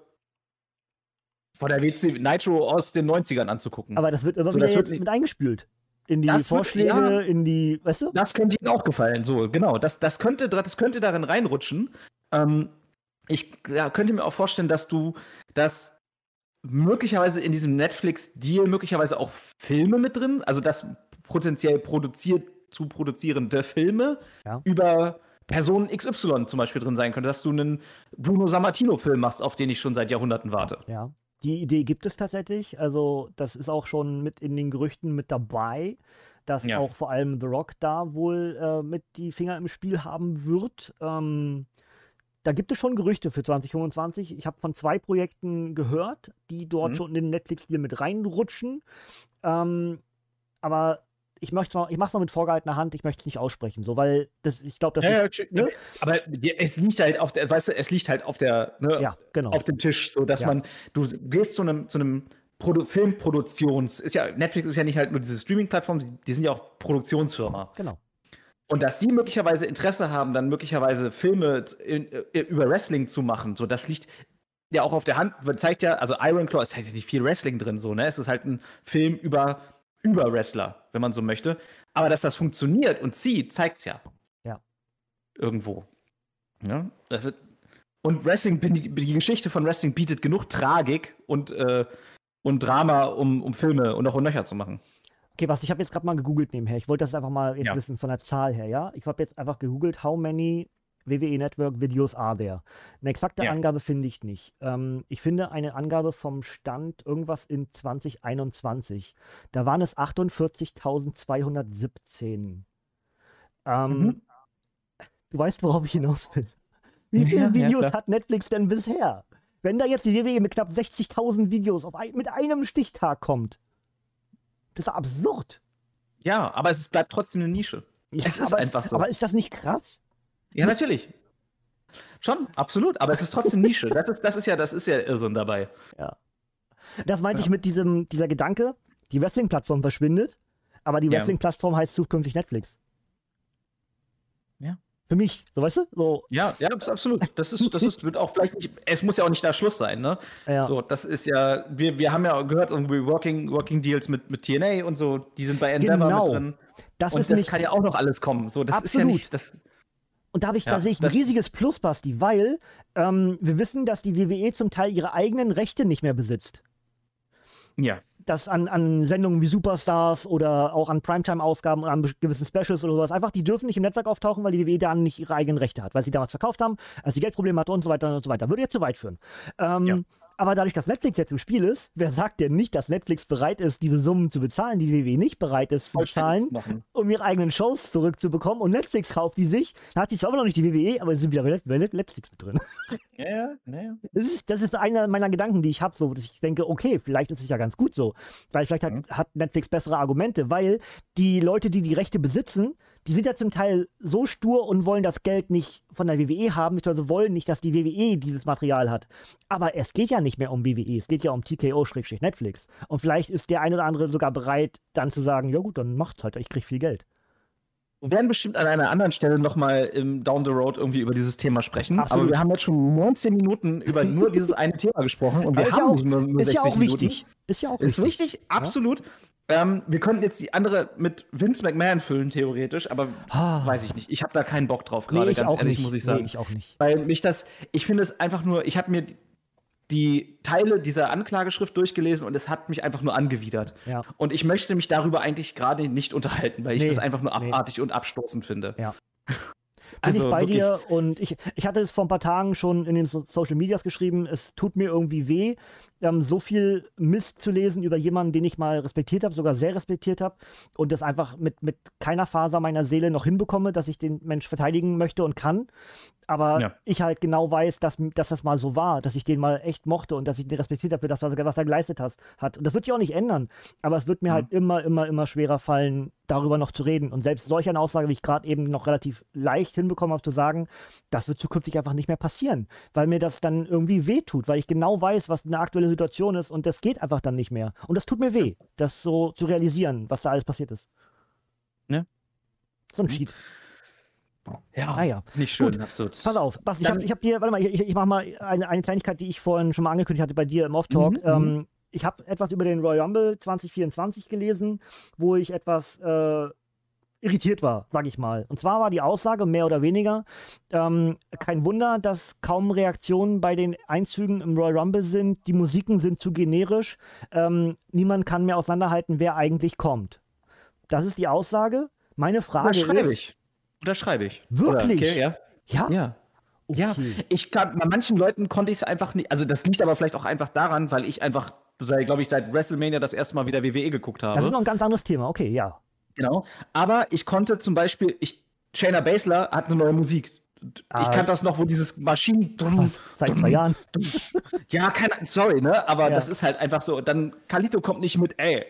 von der W C Nitro aus den neunzigern anzugucken. Aber das wird immer So, wieder das wird jetzt nicht- mit eingespült. In die Das wird- Vorschläge, ja. in die, weißt du? Das könnte Ihnen auch gefallen, so, genau. Das, das, könnte, das könnte darin reinrutschen. Ähm, ich ja, könnte mir auch vorstellen, dass du das möglicherweise in diesem Netflix-Deal möglicherweise auch Filme mit drin, also das potenziell produziert zu produzierende Filme Ja. über Personen X Y zum Beispiel drin sein könnte, dass du einen Bruno Sammartino-Film machst, auf den ich schon seit Jahrhunderten warte. Ja. Die Idee gibt es tatsächlich. Also, das ist auch schon mit in den Gerüchten mit dabei, dass Ja. auch vor allem The Rock da wohl äh, mit die Finger im Spiel haben wird. Ähm, da gibt es schon Gerüchte für zwanzig fünfundzwanzig. Ich habe von zwei Projekten gehört, die dort Mhm. schon in den Netflix-Deal mit reinrutschen. Ähm, aber ich möchte mal, ich mache es mal mit vorgehaltener Hand, ich möchte es nicht aussprechen, so, weil das, ich glaube, das Ja, ist, ja, ne? aber es liegt halt auf der, weißt du, es liegt halt auf der, ne, Ja, genau. auf dem Tisch, so dass Ja. man, du gehst zu einem, zu einem Produ Filmproduktions, ist ja, Netflix ist ja nicht halt nur diese Streaming-Plattform, die, die sind ja auch Produktionsfirma. Genau. Und dass die möglicherweise Interesse haben, dann möglicherweise Filme in, in, über Wrestling zu machen, so das liegt ja auch auf der Hand, man zeigt ja, also Iron Claw, es heißt ja nicht viel Wrestling drin, so, ne? Es ist halt ein Film über, über Wrestler, wenn man so möchte. Aber dass das funktioniert und zieht, zeigt's ja. Ja. Irgendwo. Ja? Das wird, und Wrestling, die, die Geschichte von Wrestling bietet genug Tragik und, äh, und Drama, um, um Filme und noch und nöcher zu machen. Okay, was, ich habe jetzt gerade mal gegoogelt nebenher. Ich wollte das einfach mal jetzt Ja. wissen von der Zahl her, ja? Ich habe jetzt einfach gegoogelt, how many W W E Network Videos are there? Eine exakte Ja. Angabe finde ich nicht. Ähm, ich finde eine Angabe vom Stand irgendwas in zwanzig einundzwanzig. Da waren es achtundvierzigtausendzweihundertsiebzehn. Ähm, Mhm. Du weißt, worauf ich hinaus will. Wie viele Ja, ja, Videos klar. hat Netflix denn bisher? Wenn da jetzt die W W E mit knapp sechzigtausend Videos auf ein, mit einem Stichtag kommt, das ist absurd. Ja, aber es bleibt trotzdem eine Nische. Ja, Es ist aber einfach so. Aber ist das nicht krass? Ja, natürlich. Schon, absolut. Aber es ist trotzdem Nische. Das ist, das ist ja, das ist ja Irrsinn dabei. Ja. Das meinte Ja. ich mit diesem, dieser Gedanke, die Wrestling-Plattform verschwindet, aber die Ja. Wrestling-Plattform heißt zukünftig Netflix. Ja. Für mich, so weißt du? So, Ja, ja, absolut. Das ist, das ist, wird auch vielleicht nicht, es muss ja auch nicht da Schluss sein, ne? ja. So, das ist ja, wir, wir haben ja gehört, irgendwie Working, Working Deals mit, mit T N A und so, die sind bei Endeavor Genau. mit drin. Das und ist das nämlich, kann ja auch noch alles kommen. So, das ist ja Absolut. nicht, das, und da, hab ich, Ja, da sehe ich ein das- riesiges Plus, Basti, weil ähm, wir wissen, dass die W W E zum Teil ihre eigenen Rechte nicht mehr besitzt. ja. Das an, an Sendungen wie Superstars oder auch an Primetime-Ausgaben oder an be- gewissen Specials oder sowas. Einfach, die dürfen nicht im Netzwerk auftauchen, weil die W W E dann nicht ihre eigenen Rechte hat, weil sie damals verkauft haben, als sie Geldprobleme hatte und so weiter und so weiter. Würde jetzt zu weit führen. Ähm, Ja. Aber dadurch, dass Netflix jetzt im Spiel ist, wer sagt denn nicht, dass Netflix bereit ist, diese Summen zu bezahlen, die die W W E nicht bereit ist zu bezahlen, Vollständig zu machen. um ihre eigenen Shows zurückzubekommen und Netflix kauft die sich, dann hat sie zwar immer noch nicht die W W E, aber sie sind wieder bei Net- bei Net- Netflix mit drin. Ja, ja, ja. Das ist, das ist einer meiner Gedanken, die ich habe, so, dass ich denke, okay, vielleicht ist es ja ganz gut so. Weil vielleicht hat, Mhm. hat Netflix bessere Argumente, weil die Leute, die die Rechte besitzen, die sind ja zum Teil so stur und wollen das Geld nicht von der W W E haben, beziehungsweise wollen nicht, dass die W W E dieses Material hat. Aber es geht ja nicht mehr um W W E, es geht ja um T K O-Netflix. Und vielleicht ist der eine oder andere sogar bereit, dann zu sagen, ja gut, dann macht's halt, ich krieg viel Geld. Wir werden bestimmt an einer anderen Stelle nochmal im Down the Road irgendwie über dieses Thema sprechen. Absolut. Aber wir haben jetzt schon neunzehn Minuten über nur dieses eine Thema gesprochen und wir Aber ist ja haben auch- nicht nur, nur Ist ja sechzig auch Minuten. wichtig. Ist ja auch Ist wichtig. wichtig, absolut. Ähm, wir könnten jetzt die andere mit Vince McMahon füllen, theoretisch, aber Ah. weiß ich nicht. Ich habe da keinen Bock drauf Nee, gerade, ich ganz auch ehrlich, nicht. muss ich sagen. Nee, ich auch nicht. Weil mich das, ich finde es einfach nur, ich habe mir die- die Teile dieser Anklageschrift durchgelesen und es hat mich einfach nur angewidert. Ja. Und ich möchte mich darüber eigentlich gerade nicht unterhalten, weil ich Nee, das einfach nur nee. abartig und abstoßend finde. Ja. Bin ich bei Also wirklich. dir und ich, ich hatte es vor ein paar Tagen schon in den so Social Medias geschrieben, es tut mir irgendwie weh, ähm, so viel Mist zu lesen über jemanden, den ich mal respektiert habe, sogar sehr respektiert habe und das einfach mit, mit keiner Faser meiner Seele noch hinbekomme, dass ich den Mensch verteidigen möchte und kann. Aber Ja. ich halt genau weiß, dass, dass das mal so war, dass ich den mal echt mochte und dass ich den respektiert habe für das, was er, was er geleistet hat. hat. Und das wird sich auch nicht ändern. Aber es wird mir Mhm. halt immer, immer, immer schwerer fallen, darüber noch zu reden. Und selbst solch eine Aussage, wie ich gerade eben noch relativ leicht hinbekommen habe, zu sagen, das wird zukünftig einfach nicht mehr passieren. Weil mir das dann irgendwie wehtut, weil ich genau weiß, was eine aktuelle Situation ist und das geht einfach dann nicht mehr. Und das tut mir weh, das so zu realisieren, was da alles passiert ist. Ja. So ein Mhm. Cheat. Ja, Ah ja. nicht schön, Gut. absolut. Pass auf, Basti, ich Dann- habe ich hab dir, warte mal, ich, ich mache mal eine, eine Kleinigkeit, die ich vorhin schon mal angekündigt hatte bei dir im Off-Talk. Mhm, ähm, ich habe etwas über den Royal Rumble zwanzig vierundzwanzig gelesen, wo ich etwas äh, irritiert war, sage ich mal. Und zwar war die Aussage, mehr oder weniger, ähm, kein Wunder, dass kaum Reaktionen bei den Einzügen im Royal Rumble sind, die Musiken sind zu generisch, ähm, niemand kann mehr auseinanderhalten, wer eigentlich kommt. Das ist die Aussage. Meine Frage Unterschreibe ist... ich. Unterschreibe ich. Wirklich? Oder, okay, ja. Ja? Ja. Ja, Okay. ich kann, bei manchen Leuten konnte ich es einfach nicht, also das liegt aber vielleicht auch einfach daran, weil ich einfach, glaube ich, seit WrestleMania das erste Mal wieder W W E geguckt habe. Das ist noch ein ganz anderes Thema. Okay, ja. Genau. Aber ich konnte zum Beispiel, ich, Shayna Baszler hat eine neue Musik. Ich Ah. kannte das noch, wo dieses Maschinen. Was? Seit zwei Jahren? Ja, keine, sorry, ne? Aber Ja. das ist halt einfach so. Dann Kalito kommt nicht mit, ey,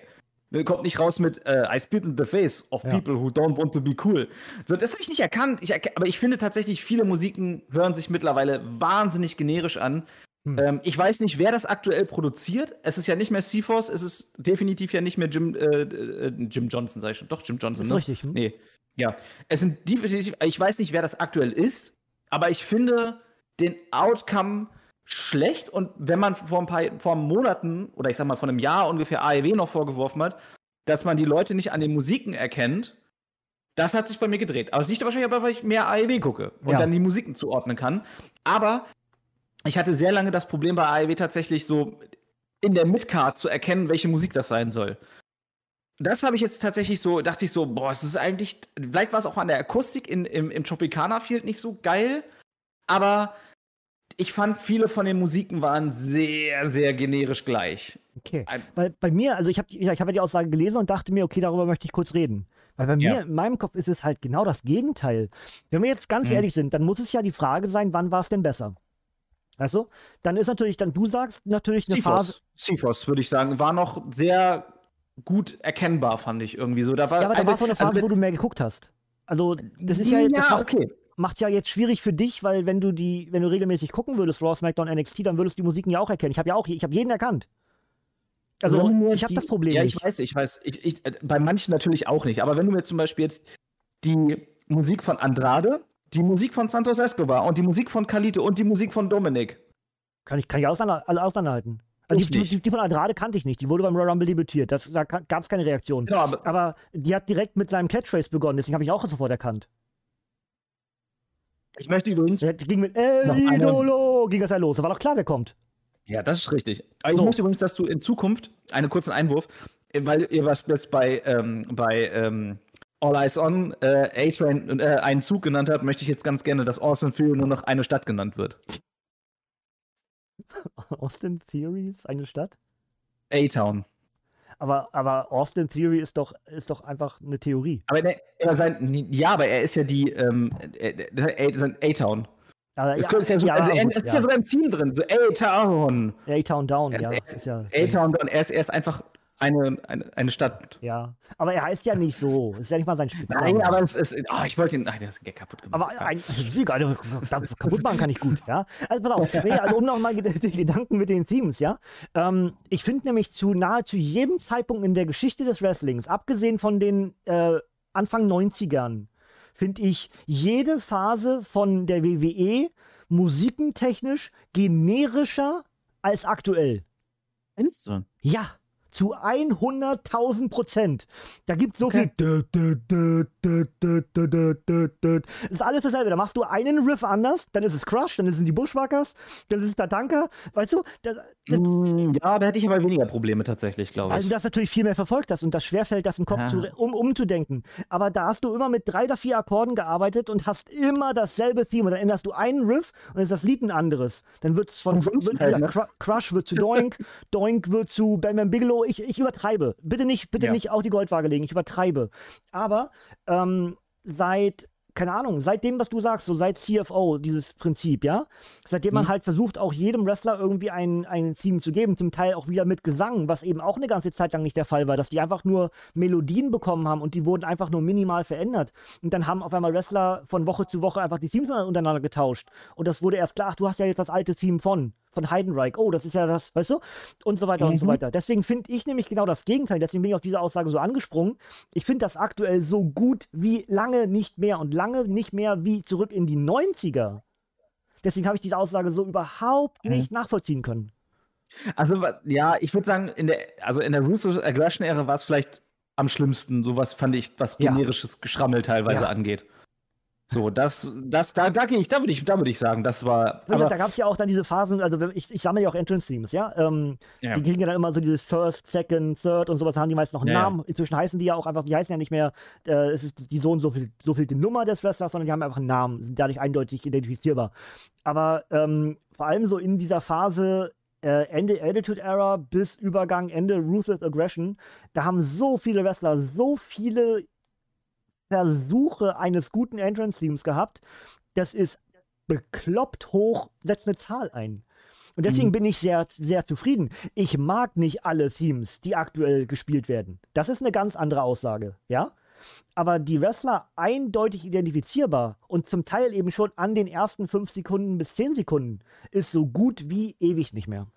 Kommt nicht raus mit äh, I spit in the face of Ja. people who don't want to be cool. So, das habe ich nicht erkannt. Ich erk aber ich finde tatsächlich, viele Musiken hören sich mittlerweile wahnsinnig generisch an. Hm. Ähm, ich weiß nicht, wer das aktuell produziert. Es ist ja nicht mehr C-Force, es ist definitiv ja nicht mehr Jim, äh, äh, Jim Johnson, sag ich schon. Doch, Jim Johnson, Ist ne? richtig. Hm? Nee. Ja. Es sind definitiv, ich weiß nicht, wer das aktuell ist, aber ich finde den Outcome schlecht, und wenn man vor ein paar vor Monaten oder ich sag mal vor einem Jahr ungefähr A E W noch vorgeworfen hat, dass man die Leute nicht an den Musiken erkennt, das hat sich bei mir gedreht. Aber es liegt wahrscheinlich aber, weil ich mehr A E W gucke und Ja. dann die Musiken zuordnen kann. Aber ich hatte sehr lange das Problem bei A E W tatsächlich so in der Midcard zu erkennen, welche Musik das sein soll. Das habe ich jetzt tatsächlich so, dachte ich so, boah, es ist eigentlich, vielleicht war es auch an der Akustik in, im, im Tropicana Field nicht so geil, aber ich fand, viele von den Musiken waren sehr, sehr generisch gleich. Okay. Ein- Weil bei mir, also ich habe ich hab ja die Aussage gelesen und dachte mir, okay, darüber möchte ich kurz reden. Weil bei Ja. mir, in meinem Kopf ist es halt genau das Gegenteil. Wenn wir jetzt ganz Mhm. ehrlich sind, dann muss es ja die Frage sein, wann war es denn besser? Weißt du? Dann ist natürlich, dann du sagst natürlich eine Phase. C-Force, C-Force, würde ich sagen, war noch sehr gut erkennbar, fand ich irgendwie so. Da war Ja, aber da war es auch eine Phase, also, wo du mehr geguckt hast. Also, das ist ja, ja, das macht, okay. macht's ja jetzt schwierig für dich, weil wenn du die, wenn du regelmäßig gucken würdest, Raw, SmackDown, N X T, dann würdest du die Musiken ja auch erkennen. Ich habe ja auch, ich habe jeden erkannt. Also, Wenn du mir ich habe die- das Problem Ja, nicht. ich weiß, ich weiß. Ich, ich, äh, bei manchen natürlich auch nicht. Aber wenn du mir zum Beispiel jetzt die Musik von Andrade, die Musik von Santos Escobar und die Musik von Kalite und die Musik von Dominik. Kann ich, kann ich auseinander, alle auseinanderhalten. Also Ich die, nicht. die, die von Andrade kannte ich nicht. Die wurde beim Royal Rumble debütiert. Das, da gab es keine Reaktion. Genau, aber Aber die hat direkt mit seinem Catchphrase begonnen. Deswegen habe ich auch sofort erkannt. ich möchte übrigens. Der ging mit El Noch eine- Idolo, ging das ja los. Da war doch klar, wer kommt. Ja, das ist richtig. Aber So. ich möchte übrigens, dass du in Zukunft einen kurzen Einwurf, äh, weil ihr was jetzt bei, ähm, bei ähm, All Eyes On äh, A-Train äh, einen Zug genannt habt, möchte ich jetzt ganz gerne, dass Austin Theory nur noch eine Stadt genannt wird. Austin Theory ist eine Stadt? A-Town. Aber, aber Austin Theory ist doch, ist doch einfach eine Theorie. Aber ne, er sein, ja, aber er ist ja die ähm, äh, äh, sein A-Town. Aber, Es ist ja, so, ja, also er gut, ist ja. ja. sogar im Team drin. So A-Town. A-Town Down, ja. Er- Ist ja, A-Town, er ist, er ist einfach eine, eine, eine Stadt. ja. Aber er heißt ja nicht so. Ist ja nicht mal sein Spitzname. Nein, aber es ist. Oh, ich wollte ihn. Ach, der ist Gag kaputt gemacht. Aber ein Sieg, also, kaputt machen kann ich gut, ja. Also pass auf, nee, also um nochmal die Gedanken mit den Themes, ja. Ähm, ich finde nämlich zu nahezu jedem Zeitpunkt in der Geschichte des Wrestlings, abgesehen von den äh, Anfang neunzigern, finde ich jede Phase von der W W E musikentechnisch generischer als aktuell. Findest du? Ja, zu hunderttausend Prozent. Da gibt es so Okay. viel. Das ist alles dasselbe. Da machst du einen Riff anders, dann ist es Crush, dann sind die Bushwhackers, dann ist es Tatanka. Weißt du, das, das, Mm, Ja, da hätte ich aber weniger Probleme tatsächlich, glaube weil ich. du das natürlich viel mehr verfolgt hast und das schwerfällt, das im Kopf Ja. zu, um, umzudenken. Aber da hast du immer mit drei oder vier Akkorden gearbeitet und hast immer dasselbe Theme. Und dann änderst du einen Riff und dann ist das Lied ein anderes. Dann wird es von Und sonst wird, halt, wieder ne? Cru- Crush wird zu Doink, Doink wird zu Bam Bam Bigelow. Ich, ich übertreibe. Bitte nicht, bitte Ja. nicht auf die Goldwaage legen. Ich übertreibe. Aber ähm, seit keine Ahnung, seitdem, was du sagst, so seit C F O, dieses Prinzip, ja, seitdem man Mhm. halt versucht, auch jedem Wrestler irgendwie ein, ein Theme zu geben, zum Teil auch wieder mit Gesang, was eben auch eine ganze Zeit lang nicht der Fall war, dass die einfach nur Melodien bekommen haben und die wurden einfach nur minimal verändert. Und dann haben auf einmal Wrestler von Woche zu Woche einfach die Themes untereinander getauscht. Und das wurde erst klar, ach, du hast ja jetzt das alte Theme von, von Heidenreich, oh, das ist ja das, weißt du? Und so weiter und so Mhm. weiter. Deswegen finde ich nämlich genau das Gegenteil, deswegen bin ich auf diese Aussage so angesprungen. Ich finde das aktuell so gut wie lange nicht mehr und lange nicht mehr wie zurück in die neunziger. Deswegen habe ich diese Aussage so überhaupt Mhm. nicht nachvollziehen können. Also, wa- ja, ich würde sagen, in der, also in der Ruthless Aggression-Ära war es vielleicht am schlimmsten. Sowas fand ich, was Ja. generisches Geschrammel teilweise Ja. angeht. So, das, das, da, da gehe ich, da würde ich, da würde ich sagen, das war. Wie gesagt, Aber, da gab es ja auch dann diese Phasen, also wenn- ich, ich sammle ja auch Entrance-Themes, ja. Ähm, Ja. Die kriegen ja dann immer so dieses First, Second, Third und sowas, haben die meist noch einen Ja, ja. Namen. Inzwischen heißen die ja auch einfach, die heißen ja nicht mehr, äh, es ist die so und so viel, so viel die Nummer des Wrestlers, sondern die haben einfach einen Namen, sind dadurch eindeutig identifizierbar. Aber ähm, vor allem so in dieser Phase äh, Ende Attitude Era bis Übergang Ende Ruthless Aggression, da haben so viele Wrestler so viele Versuche eines guten Entrance-Themes gehabt, das ist bekloppt hoch, setzt eine Zahl ein. Und deswegen Mhm. bin ich sehr, sehr zufrieden. Ich mag nicht alle Themes, die aktuell gespielt werden. Das ist eine ganz andere Aussage, ja? Aber die Wrestler eindeutig identifizierbar und zum Teil eben schon an den ersten fünf Sekunden bis zehn Sekunden ist so gut wie ewig nicht mehr.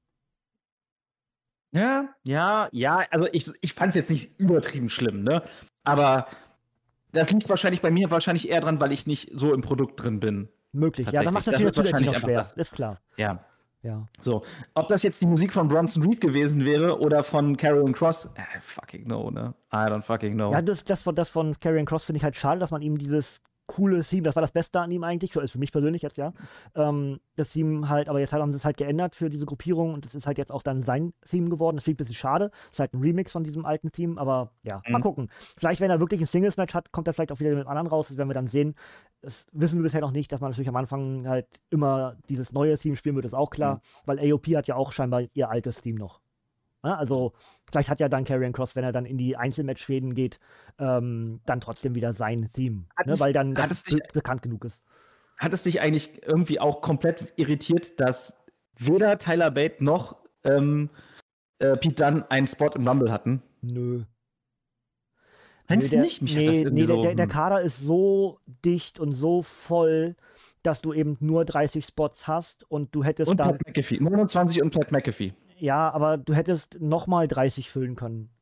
Ja, ja, ja, also ich, ich fand es jetzt nicht übertrieben schlimm, ne? Aber das liegt wahrscheinlich bei mir wahrscheinlich eher dran, weil ich nicht so im Produkt drin bin. Möglich, ja, dann macht es Tatsächlich. Das natürlich ist zusätzlich noch wahrscheinlich schwer, einfach ist klar. Ja. Ja. So, ob das jetzt die Musik von Bronson Reed gewesen wäre oder von Karrion Cross, I fucking know, ne? I don't fucking know. Ja, das, das, von, das von Karrion Cross finde ich halt schade, dass man ihm dieses coole Theme, das war das Beste an ihm eigentlich, für, also für mich persönlich jetzt, ja. Ähm, das Theme halt, aber jetzt haben sie es halt geändert für diese Gruppierung und das ist halt jetzt auch dann sein Theme geworden. Das finde ich ein bisschen schade. Das ist halt ein Remix von diesem alten Theme, aber ja, Mhm. mal gucken. Vielleicht, wenn er wirklich ein Singles-Match hat, kommt er vielleicht auch wieder mit dem anderen raus. Das werden wir dann sehen. Das wissen wir bisher noch nicht, dass man natürlich am Anfang halt immer dieses neue Theme spielen wird, ist auch klar, Mhm. weil A O P hat ja auch scheinbar ihr altes Theme noch. Ja, also, vielleicht hat ja dann Karrion Cross, wenn er dann in die Einzelmatch-Fäden geht, ähm, dann trotzdem wieder sein Theme. Hat Ne, es- weil dann hat das es dich- be bekannt genug ist. Hat es dich eigentlich irgendwie auch komplett irritiert, dass weder Tyler Bate noch ähm, äh, Pete Dunne einen Spot im Rumble hatten? Nö. Meinst nee, du der, nicht? Mich hat nee, das irgendwie nee, der, so, der, der hm. Kader ist so dicht und so voll, dass du eben nur dreißig Spots hast und du hättest Und dann, Pat McAfee. neunundzwanzig und Pat McAfee. ja, aber du hättest nochmal dreißig füllen können.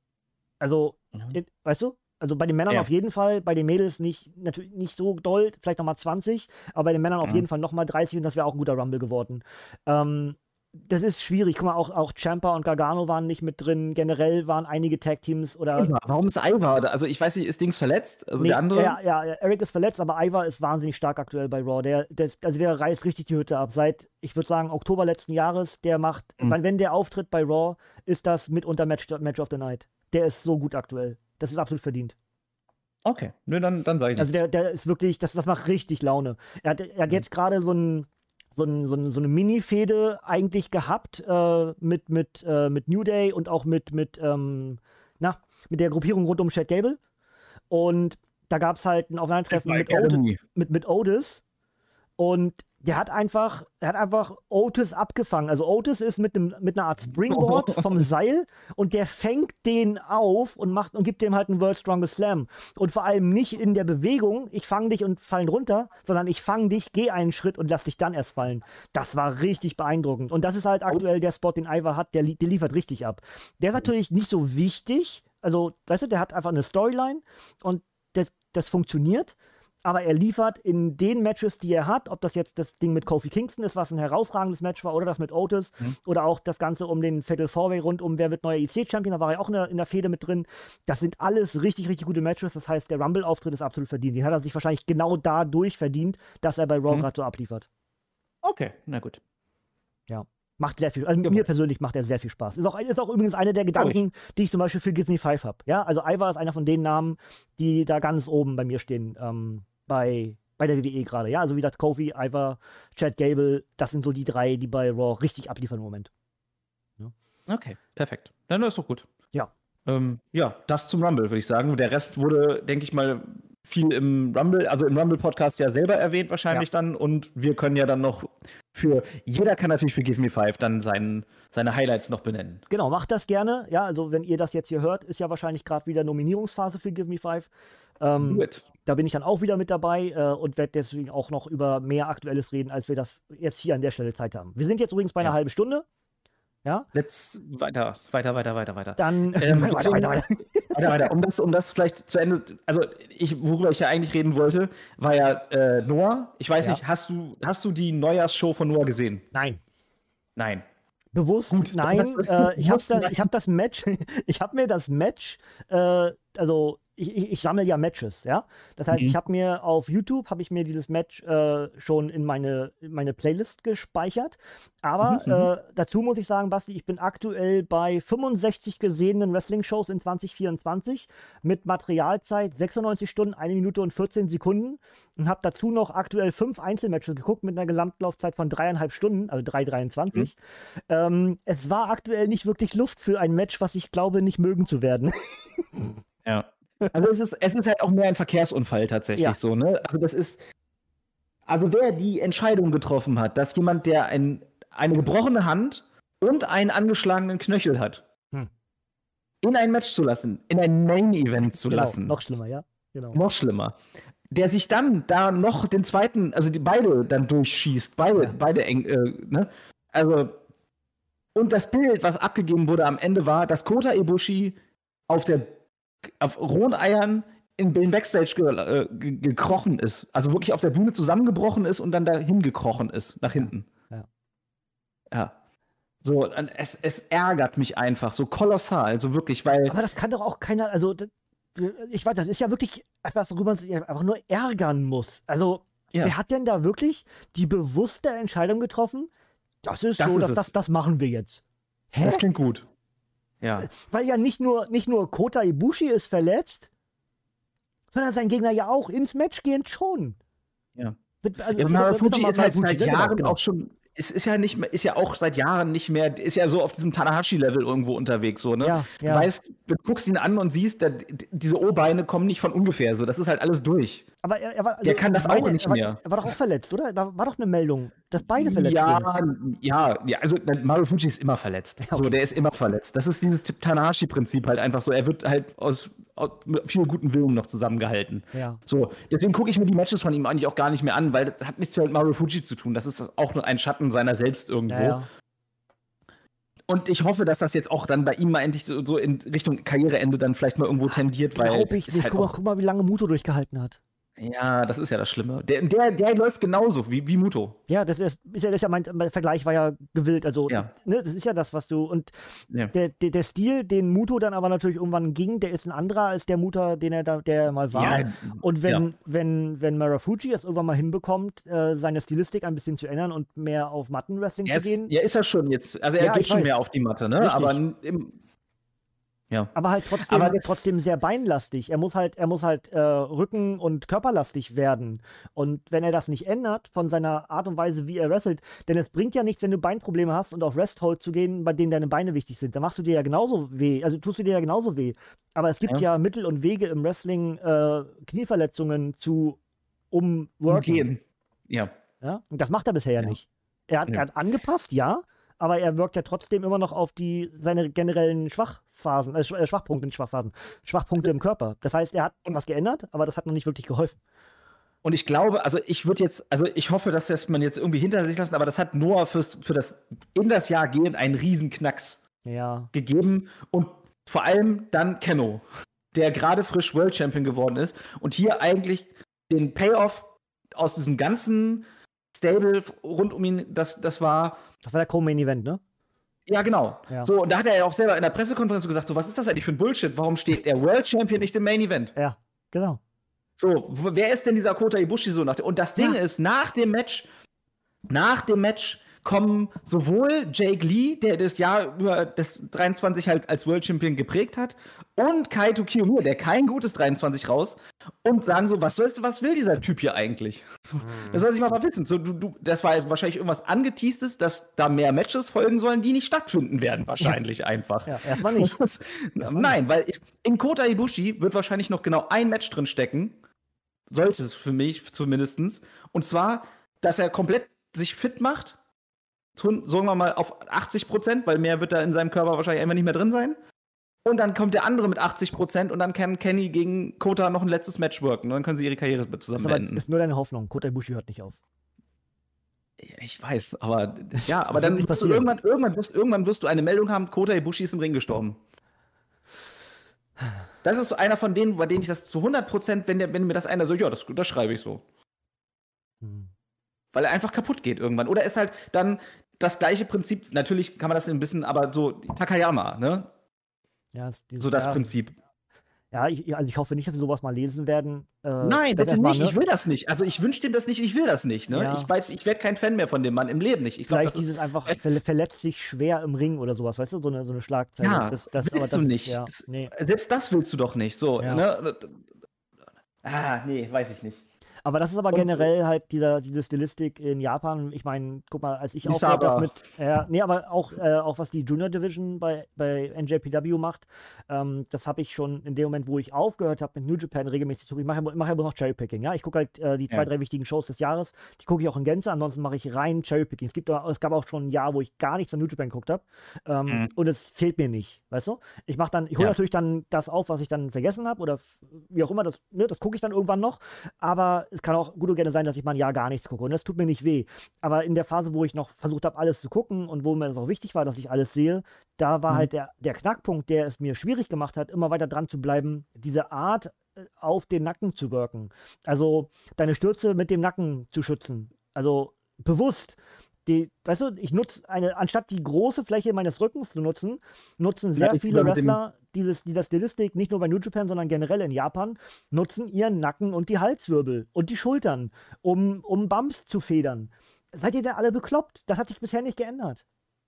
Also, Ja. in, weißt du? Also bei den Männern Ja. auf jeden Fall, bei den Mädels nicht, natürlich nicht so doll, vielleicht nochmal zwanzig, aber bei den Männern auf Mhm. jeden Fall nochmal dreißig und das wäre auch ein guter Rumble geworden. Ähm, das ist schwierig. Guck mal, auch, auch Ciampa und Gargano waren nicht mit drin. Generell waren einige Tag-Teams oder. Ivar, warum ist Ivar da? Also ich weiß nicht, ist Dings verletzt? Also Nee, der andere? Ja, ja, ja, Eric ist verletzt, aber Ivar ist wahnsinnig stark aktuell bei Raw. Der, der, ist- also der reißt richtig die Hütte ab. Seit, ich würde sagen, Oktober letzten Jahres, der macht, Mhm. wann, wenn der auftritt bei Raw, ist das mitunter Match, Match of the Night. Der ist so gut aktuell. Das ist absolut verdient. Okay, nö, dann, dann sage ich Also nichts. der, der ist wirklich, das, das macht richtig Laune. Er hat, er hat Mhm. jetzt gerade so ein so, ein, so, ein, so eine Mini-Fehde eigentlich gehabt äh, mit, mit, äh, mit New Day und auch mit, mit, ähm, na, mit der Gruppierung rund um Chad Gable. Und da gab es halt ein Aufeinandertreffen mit, Ot Academy. mit, mit Otis. Und der hat einfach, er hat einfach Otis abgefangen. Also Otis ist mit, einem, mit einer Art Springboard vom Seil und der fängt den auf und macht und gibt dem halt einen World Strongest Slam. Und vor allem nicht in der Bewegung, ich fange dich und fallen runter, sondern ich fange dich, geh einen Schritt und lass dich dann erst fallen. Das war richtig beeindruckend. Und das ist halt aktuell der Spot, den Ivar hat, der, li der liefert richtig ab. Der ist natürlich nicht so wichtig. Also, weißt du, der hat einfach eine Storyline und das, das funktioniert. Aber er liefert in den Matches, die er hat, ob das jetzt das Ding mit Kofi Kingston ist, was ein herausragendes Match war, oder das mit Otis, Mhm. oder auch das Ganze um den Fatal Four-Way rund um wer wird neuer I C-Champion, da war er auch in der, in der Fehde mit drin. Das sind alles richtig, richtig gute Matches. Das heißt, der Rumble-Auftritt ist absolut verdient. Den hat er sich wahrscheinlich genau dadurch verdient, dass er bei Raw Mhm. gerade so abliefert. Okay, na gut. Macht sehr viel, also Ja, mir wohl. persönlich macht er sehr viel Spaß. Ist auch, ist auch übrigens einer der Gedanken, die ich zum Beispiel für Give Me Five habe. Ja, also Ivar ist einer von den Namen, die da ganz oben bei mir stehen, ähm, bei, bei der W W E gerade. Ja, also wie gesagt, Kofi, Ivar, Chad Gable, das sind so die drei, die bei Raw richtig abliefern im Moment. Okay, perfekt. Dann ist doch gut. Ja. Ähm, ja, das zum Rumble, würde ich sagen. Der Rest wurde, denke ich mal, viel im Rumble, also im Rumble-Podcast ja selber erwähnt wahrscheinlich dann. Und wir können ja dann noch für, jeder kann natürlich für Give Me Five dann sein, seine Highlights noch benennen. Genau, macht das gerne. Ja, also wenn ihr das jetzt hier hört, ist ja wahrscheinlich gerade wieder Nominierungsphase für Give Me Five. Ähm, Do it. da bin ich dann auch wieder mit dabei äh, und werde deswegen auch noch über mehr Aktuelles reden, als wir das jetzt hier an der Stelle Zeit haben. Wir sind jetzt übrigens bei einer Ja. halben Stunde. Ja, Let's weiter, weiter, weiter, weiter, weiter. dann Ähm, weiter, deswegen- weiter, weiter. Weiter, weiter. Um das, um das vielleicht zu Ende, also ich, worüber ich ja eigentlich reden wollte, war ja äh, Noah. Ich weiß Ja. nicht, hast du, hast du die Neujahrsshow von Noah gesehen? Nein. Nein. Bewusst, Gut, nein. das- Äh, ich habe bewusst da, nein. ich hab das Match, ich habe mir das Match, äh, also ich, ich, ich sammle ja Matches, ja. Das heißt, Mhm. ich habe mir auf YouTube, habe ich mir dieses Match äh, schon in meine, in meine Playlist gespeichert. Aber Mhm, äh, dazu muss ich sagen, Basti, ich bin aktuell bei fünfundsechzig gesehenen Wrestling-Shows in zwanzig vierundzwanzig mit Materialzeit sechsundneunzig Stunden, eine Minute und vierzehn Sekunden und habe dazu noch aktuell fünf Einzelmatches geguckt mit einer Gesamtlaufzeit von dreieinhalb Stunden, also drei dreiundzwanzig. Ähm, es war aktuell nicht wirklich Luft für ein Match, was ich glaube, nicht mögen zu werden. Ja. Also es ist, es ist halt auch mehr ein Verkehrsunfall tatsächlich Ja. so, ne? Also das ist, also wer die Entscheidung getroffen hat, dass jemand, der ein eine gebrochene Hand und einen angeschlagenen Knöchel hat, Hm. in ein Match zu lassen, in ein Main-Event zu Genau, lassen. noch schlimmer, ja. Genau. Noch schlimmer. Der sich dann da noch den zweiten, also die beide dann durchschießt, beide, Ja. beide eng, äh, ne? Also, und das Bild, was abgegeben wurde am Ende war, dass Kota Ibushi auf der auf rohen Eiern in den Backstage ge äh, ge gekrochen ist. Also wirklich auf der Bühne zusammengebrochen ist und dann dahin gekrochen ist, nach hinten. Ja. Ja. So, und es, es ärgert mich einfach so kolossal, so wirklich, weil. Aber das kann doch auch keiner, also das, ich weiß, das ist ja wirklich etwas, worüber man sich einfach nur ärgern muss. Also, Ja. wer hat denn da wirklich die bewusste Entscheidung getroffen? Das ist Das so, ist dass es. das, das machen wir jetzt. Hä? Das klingt gut. Ja. Weil ja nicht nur, nicht nur Kota Ibushi ist verletzt, sondern sein Gegner ja auch ins Match gehend schon. Ja. Mit, also, Ja, mit- Marufuji mit- ist halt Marufuji, seit ja, genau, Jahren genau. auch schon, es ist ja nicht mehr, ist ja auch seit Jahren nicht mehr, ist ja so auf diesem Tanahashi-Level irgendwo unterwegs, so, ne? Ja, ja. Du weißt, du guckst ihn an und siehst, da, diese O-Beine kommen nicht von ungefähr, so, das ist halt alles durch. Aber er, er war, also, Der kann das ich meine, auch nicht er war, mehr. Er war doch auch verletzt, oder? Da war doch eine Meldung, dass beide verletzt ja, sind. ja, ja, also Marufuji ist immer verletzt. Ja, okay. So, der ist immer verletzt. Das ist dieses Tanahashi-Prinzip halt einfach so. Er wird halt aus, aus mit viel gutem Willen noch zusammengehalten. Ja. So, deswegen gucke ich mir die Matches von ihm eigentlich auch gar nicht mehr an, weil das hat nichts mehr mit Marufuji zu tun. Das ist auch nur ein Schatten seiner selbst irgendwo. Ja, ja. Und ich hoffe, dass das jetzt auch dann bei ihm mal endlich so, so in Richtung Karriereende dann vielleicht mal irgendwo tendiert, weil Glaub ich ist nicht. halt Guck mal, auch, guck mal, wie lange Muto durchgehalten hat. ja, das ist ja das Schlimme. Der, der, der läuft genauso wie, wie Muto. Ja, das ist, ist ja, das ist ja mein, mein Vergleich war ja gewillt. Also, Ja. ne, das ist ja das, was du. Und Ja. der, der, der Stil, den Muto dann aber natürlich irgendwann ging, der ist ein anderer als der Muto, den er da, der mal war. Ja, Und wenn, ja. wenn, wenn Marufuji es irgendwann mal hinbekommt, äh, seine Stilistik ein bisschen zu ändern und mehr auf Mattenwrestling Er zu ist, gehen, ja, ist er schon jetzt. Also er Ja, geht ich schon weiß. mehr auf die Matte, ne? Richtig. Aber im, ja. aber halt trotzdem, Aber das- trotzdem sehr beinlastig. Er muss halt, er muss halt äh, rücken- und körperlastig werden. Und wenn er das nicht ändert von seiner Art und Weise, wie er wrestelt, denn es bringt ja nichts, wenn du Beinprobleme hast und auf Resthold zu gehen, bei denen deine Beine wichtig sind. Da machst du dir ja genauso weh, also tust du dir ja genauso weh. Aber es gibt ja, Ja. Mittel und Wege im Wrestling, äh, Knieverletzungen zu umworken. Umgehen. Ja. Ja? Und das macht er bisher ja, Ja. nicht. Er hat, Ja. er hat angepasst, ja, aber er wirkt ja trotzdem immer noch auf die seine generellen Schwachphasen, äh, Schw- äh, Schwachpunkte, nicht Schwachphasen, Schwachpunkte im Körper. Das heißt, er hat was geändert, aber das hat noch nicht wirklich geholfen. Und ich glaube, also ich würde jetzt, also ich hoffe, dass das man jetzt irgendwie hinter sich lassen, aber das hat Noah fürs, für das in das Jahr gehen einen Riesenknacks Ja, gegeben und vor allem dann Kenno, der gerade frisch World Champion geworden ist und hier eigentlich den Payoff aus diesem ganzen Stable rund um ihn, das, das war, das war der Co-Main-Event, ne? ja genau. Ja. So, und da hat er ja auch selber in der Pressekonferenz so gesagt, so, was ist das eigentlich für ein Bullshit? Warum steht der World Champion nicht im Main Event? Ja, genau. So, w- wer ist denn dieser Kota Ibushi so nach dem? Und das Ding Ja. ist, nach dem Match, nach dem Match kommen sowohl Jake Lee, der das Jahr über das dreiundzwanzig halt als World Champion geprägt hat, und Kaito Kiyomiya, der kein gutes dreiundzwanzig raus, und sagen so, was, soll's, was will dieser Typ hier eigentlich? So, das soll sich mal verpissen. So, du, du, das war wahrscheinlich irgendwas Angeteastes, dass da mehr Matches folgen sollen, die nicht stattfinden werden, wahrscheinlich einfach. Ja, erstmal nicht. Das, nein, weil ich, in Kota Ibushi wird wahrscheinlich noch genau ein Match drin stecken. Sollte es für mich zumindest. Und zwar, dass er komplett sich fit macht. Zu- Sagen wir mal auf achtzig Prozent, weil mehr wird da in seinem Körper wahrscheinlich einfach nicht mehr drin sein. Und dann kommt der andere mit achtzig Prozent und dann kann Kenny gegen Kota noch ein letztes Match worken. Und dann können sie ihre Karriere Das ist, zusammen aber, beenden. ist nur deine Hoffnung. Kota Ibushi hört nicht auf. Ja, ich weiß, aber Das ja, aber dann wird nicht wirst du passieren. irgendwann, irgendwann, wirst, irgendwann wirst du eine Meldung haben, Kota Ibushi ist im Ring gestorben. Das ist so einer von denen, bei denen ich das zu hundert Prozent, wenn, der, wenn mir das einer so, ja, das, das schreibe ich so. Hm. Weil er einfach kaputt geht irgendwann. Oder ist halt dann das gleiche Prinzip, natürlich kann man das ein bisschen, aber so Takayama, ne? Ja, ist dieses- So das ja, Prinzip. Ja, ich, also ich hoffe nicht, dass wir sowas mal lesen werden. Äh, Nein, das bitte erstmal, nicht, ne? ich will das nicht. Also ich wünsche dem das nicht, ich will das nicht, ne? Ja. Ich weiß, ich werde kein Fan mehr von dem Mann im Leben nicht. Ich glaub, Vielleicht das ist- dieses einfach äh, verle- verletzt sich schwer im Ring oder sowas, weißt du? So eine, so eine Schlagzeile. Ja, das, das, willst aber das du ist- nicht. Ja, Das- nee. Selbst das willst du doch nicht. So, Ja. ne? Ah, nee, weiß ich nicht. Aber das ist aber Und- generell halt dieser, diese Stilistik in Japan. Ich meine, guck mal, als ich aufgehört Misaba. habe mit, ja, nee, aber auch, äh, auch was die Junior Division bei, bei N J P W macht, ähm, das habe ich schon in dem Moment, wo ich aufgehört habe mit New Japan regelmäßig zu gucken. Ich mache ja, mach ja immer noch Cherrypicking, ja. Ich gucke halt äh, die zwei, Ja. drei wichtigen Shows des Jahres, die gucke ich auch in Gänze, ansonsten mache ich rein Cherrypicking. Es gibt aber- es gab auch schon ein Jahr, wo ich gar nichts von New Japan geguckt habe. Ähm, Mhm. Und es fehlt mir nicht, weißt du? Ich mache dann, ich hole Ja. natürlich dann das auf, was ich dann vergessen habe oder f- wie auch immer, das, ne, das gucke ich dann irgendwann noch. Aber es kann auch gut und gerne sein, dass ich mal ein Jahr gar nichts gucke. Und das tut mir nicht weh. Aber in der Phase, wo ich noch versucht habe, alles zu gucken und wo mir das auch wichtig war, dass ich alles sehe, da war Mhm. halt der, der Knackpunkt, der es mir schwierig gemacht hat, immer weiter dran zu bleiben, diese Art äh, auf den Nacken zu wirken. Also deine Stürze mit dem Nacken zu schützen. Also bewusst. Die, weißt du, ich nutze eine, anstatt die große Fläche meines Rückens zu nutzen, nutzen sehr ich viele über mit dem- Wrestler dieses, dieser Stilistik, nicht nur bei New Japan, sondern generell in Japan, nutzen ihren Nacken und die Halswirbel und die Schultern, um, um Bumps zu federn. Seid ihr denn alle bekloppt? Das hat sich bisher nicht geändert.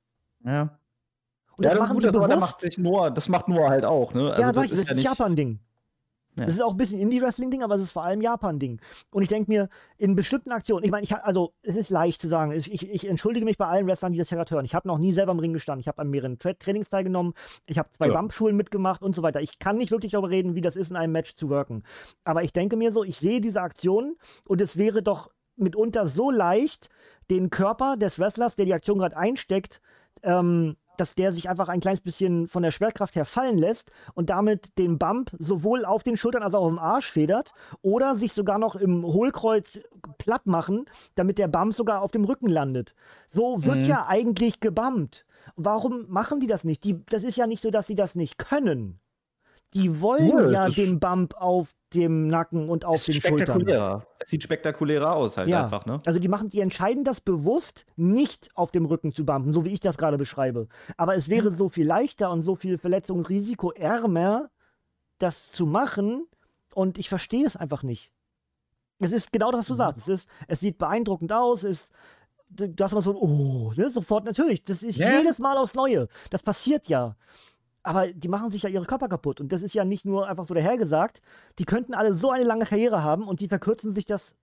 Ja. Und ja, das das machen ist gut, die das, aber da bewusst. macht sich Noah, das macht Noah halt auch, ne? Also ja, das das, ist das ja ist nicht. Japan-Ding. Ja. Das ist auch ein bisschen Indie-Wrestling-Ding, aber es ist vor allem Japan-Ding. Und ich denke mir, in bestimmten Aktionen, ich meine, ich, ha- also es ist leicht zu sagen, ich, ich, ich entschuldige mich bei allen Wrestlern, die das hier gerade hören. Ich habe noch nie selber im Ring gestanden, ich habe an mehreren Tra Trainings teilgenommen, ich habe zwei Ja. Bump-Schulen mitgemacht und so weiter. Ich kann nicht wirklich darüber reden, wie das ist, in einem Match zu worken. Aber ich denke mir so, ich sehe diese Aktionen und es wäre doch mitunter so leicht, den Körper des Wrestlers, der die Aktion gerade einsteckt, ähm, dass der sich einfach ein kleines bisschen von der Schwerkraft her fallen lässt und damit den Bump sowohl auf den Schultern als auch auf dem Arsch federt oder sich sogar noch im Hohlkreuz platt machen, damit der Bump sogar auf dem Rücken landet. So wird Mhm. ja eigentlich gebumpt. Warum machen die das nicht? Die, das ist ja nicht so, dass sie das nicht können. Die wollen Ja, ja das- den Bump auf dem Nacken und auf Es den ist Schultern. spektakulärer. Es sieht spektakulärer aus halt Ja, einfach, ne? also die machen, die entscheiden das bewusst, nicht auf dem Rücken zu bumpen, so wie ich das gerade beschreibe. Aber es wäre so viel leichter und so viel verletzungsrisikoärmer, das zu machen. Und ich verstehe es einfach nicht. Es ist genau das, was du Mhm. sagst. Es ist, es sieht beeindruckend aus. Es, du hast immer so, oh, ne, sofort natürlich. Das ist Ja. jedes Mal aufs Neue. Das passiert ja. Aber die machen sich ja ihre Körper kaputt. Und das ist ja nicht nur einfach so dahergesagt. Die könnten alle so eine lange Karriere haben und die verkürzen sich das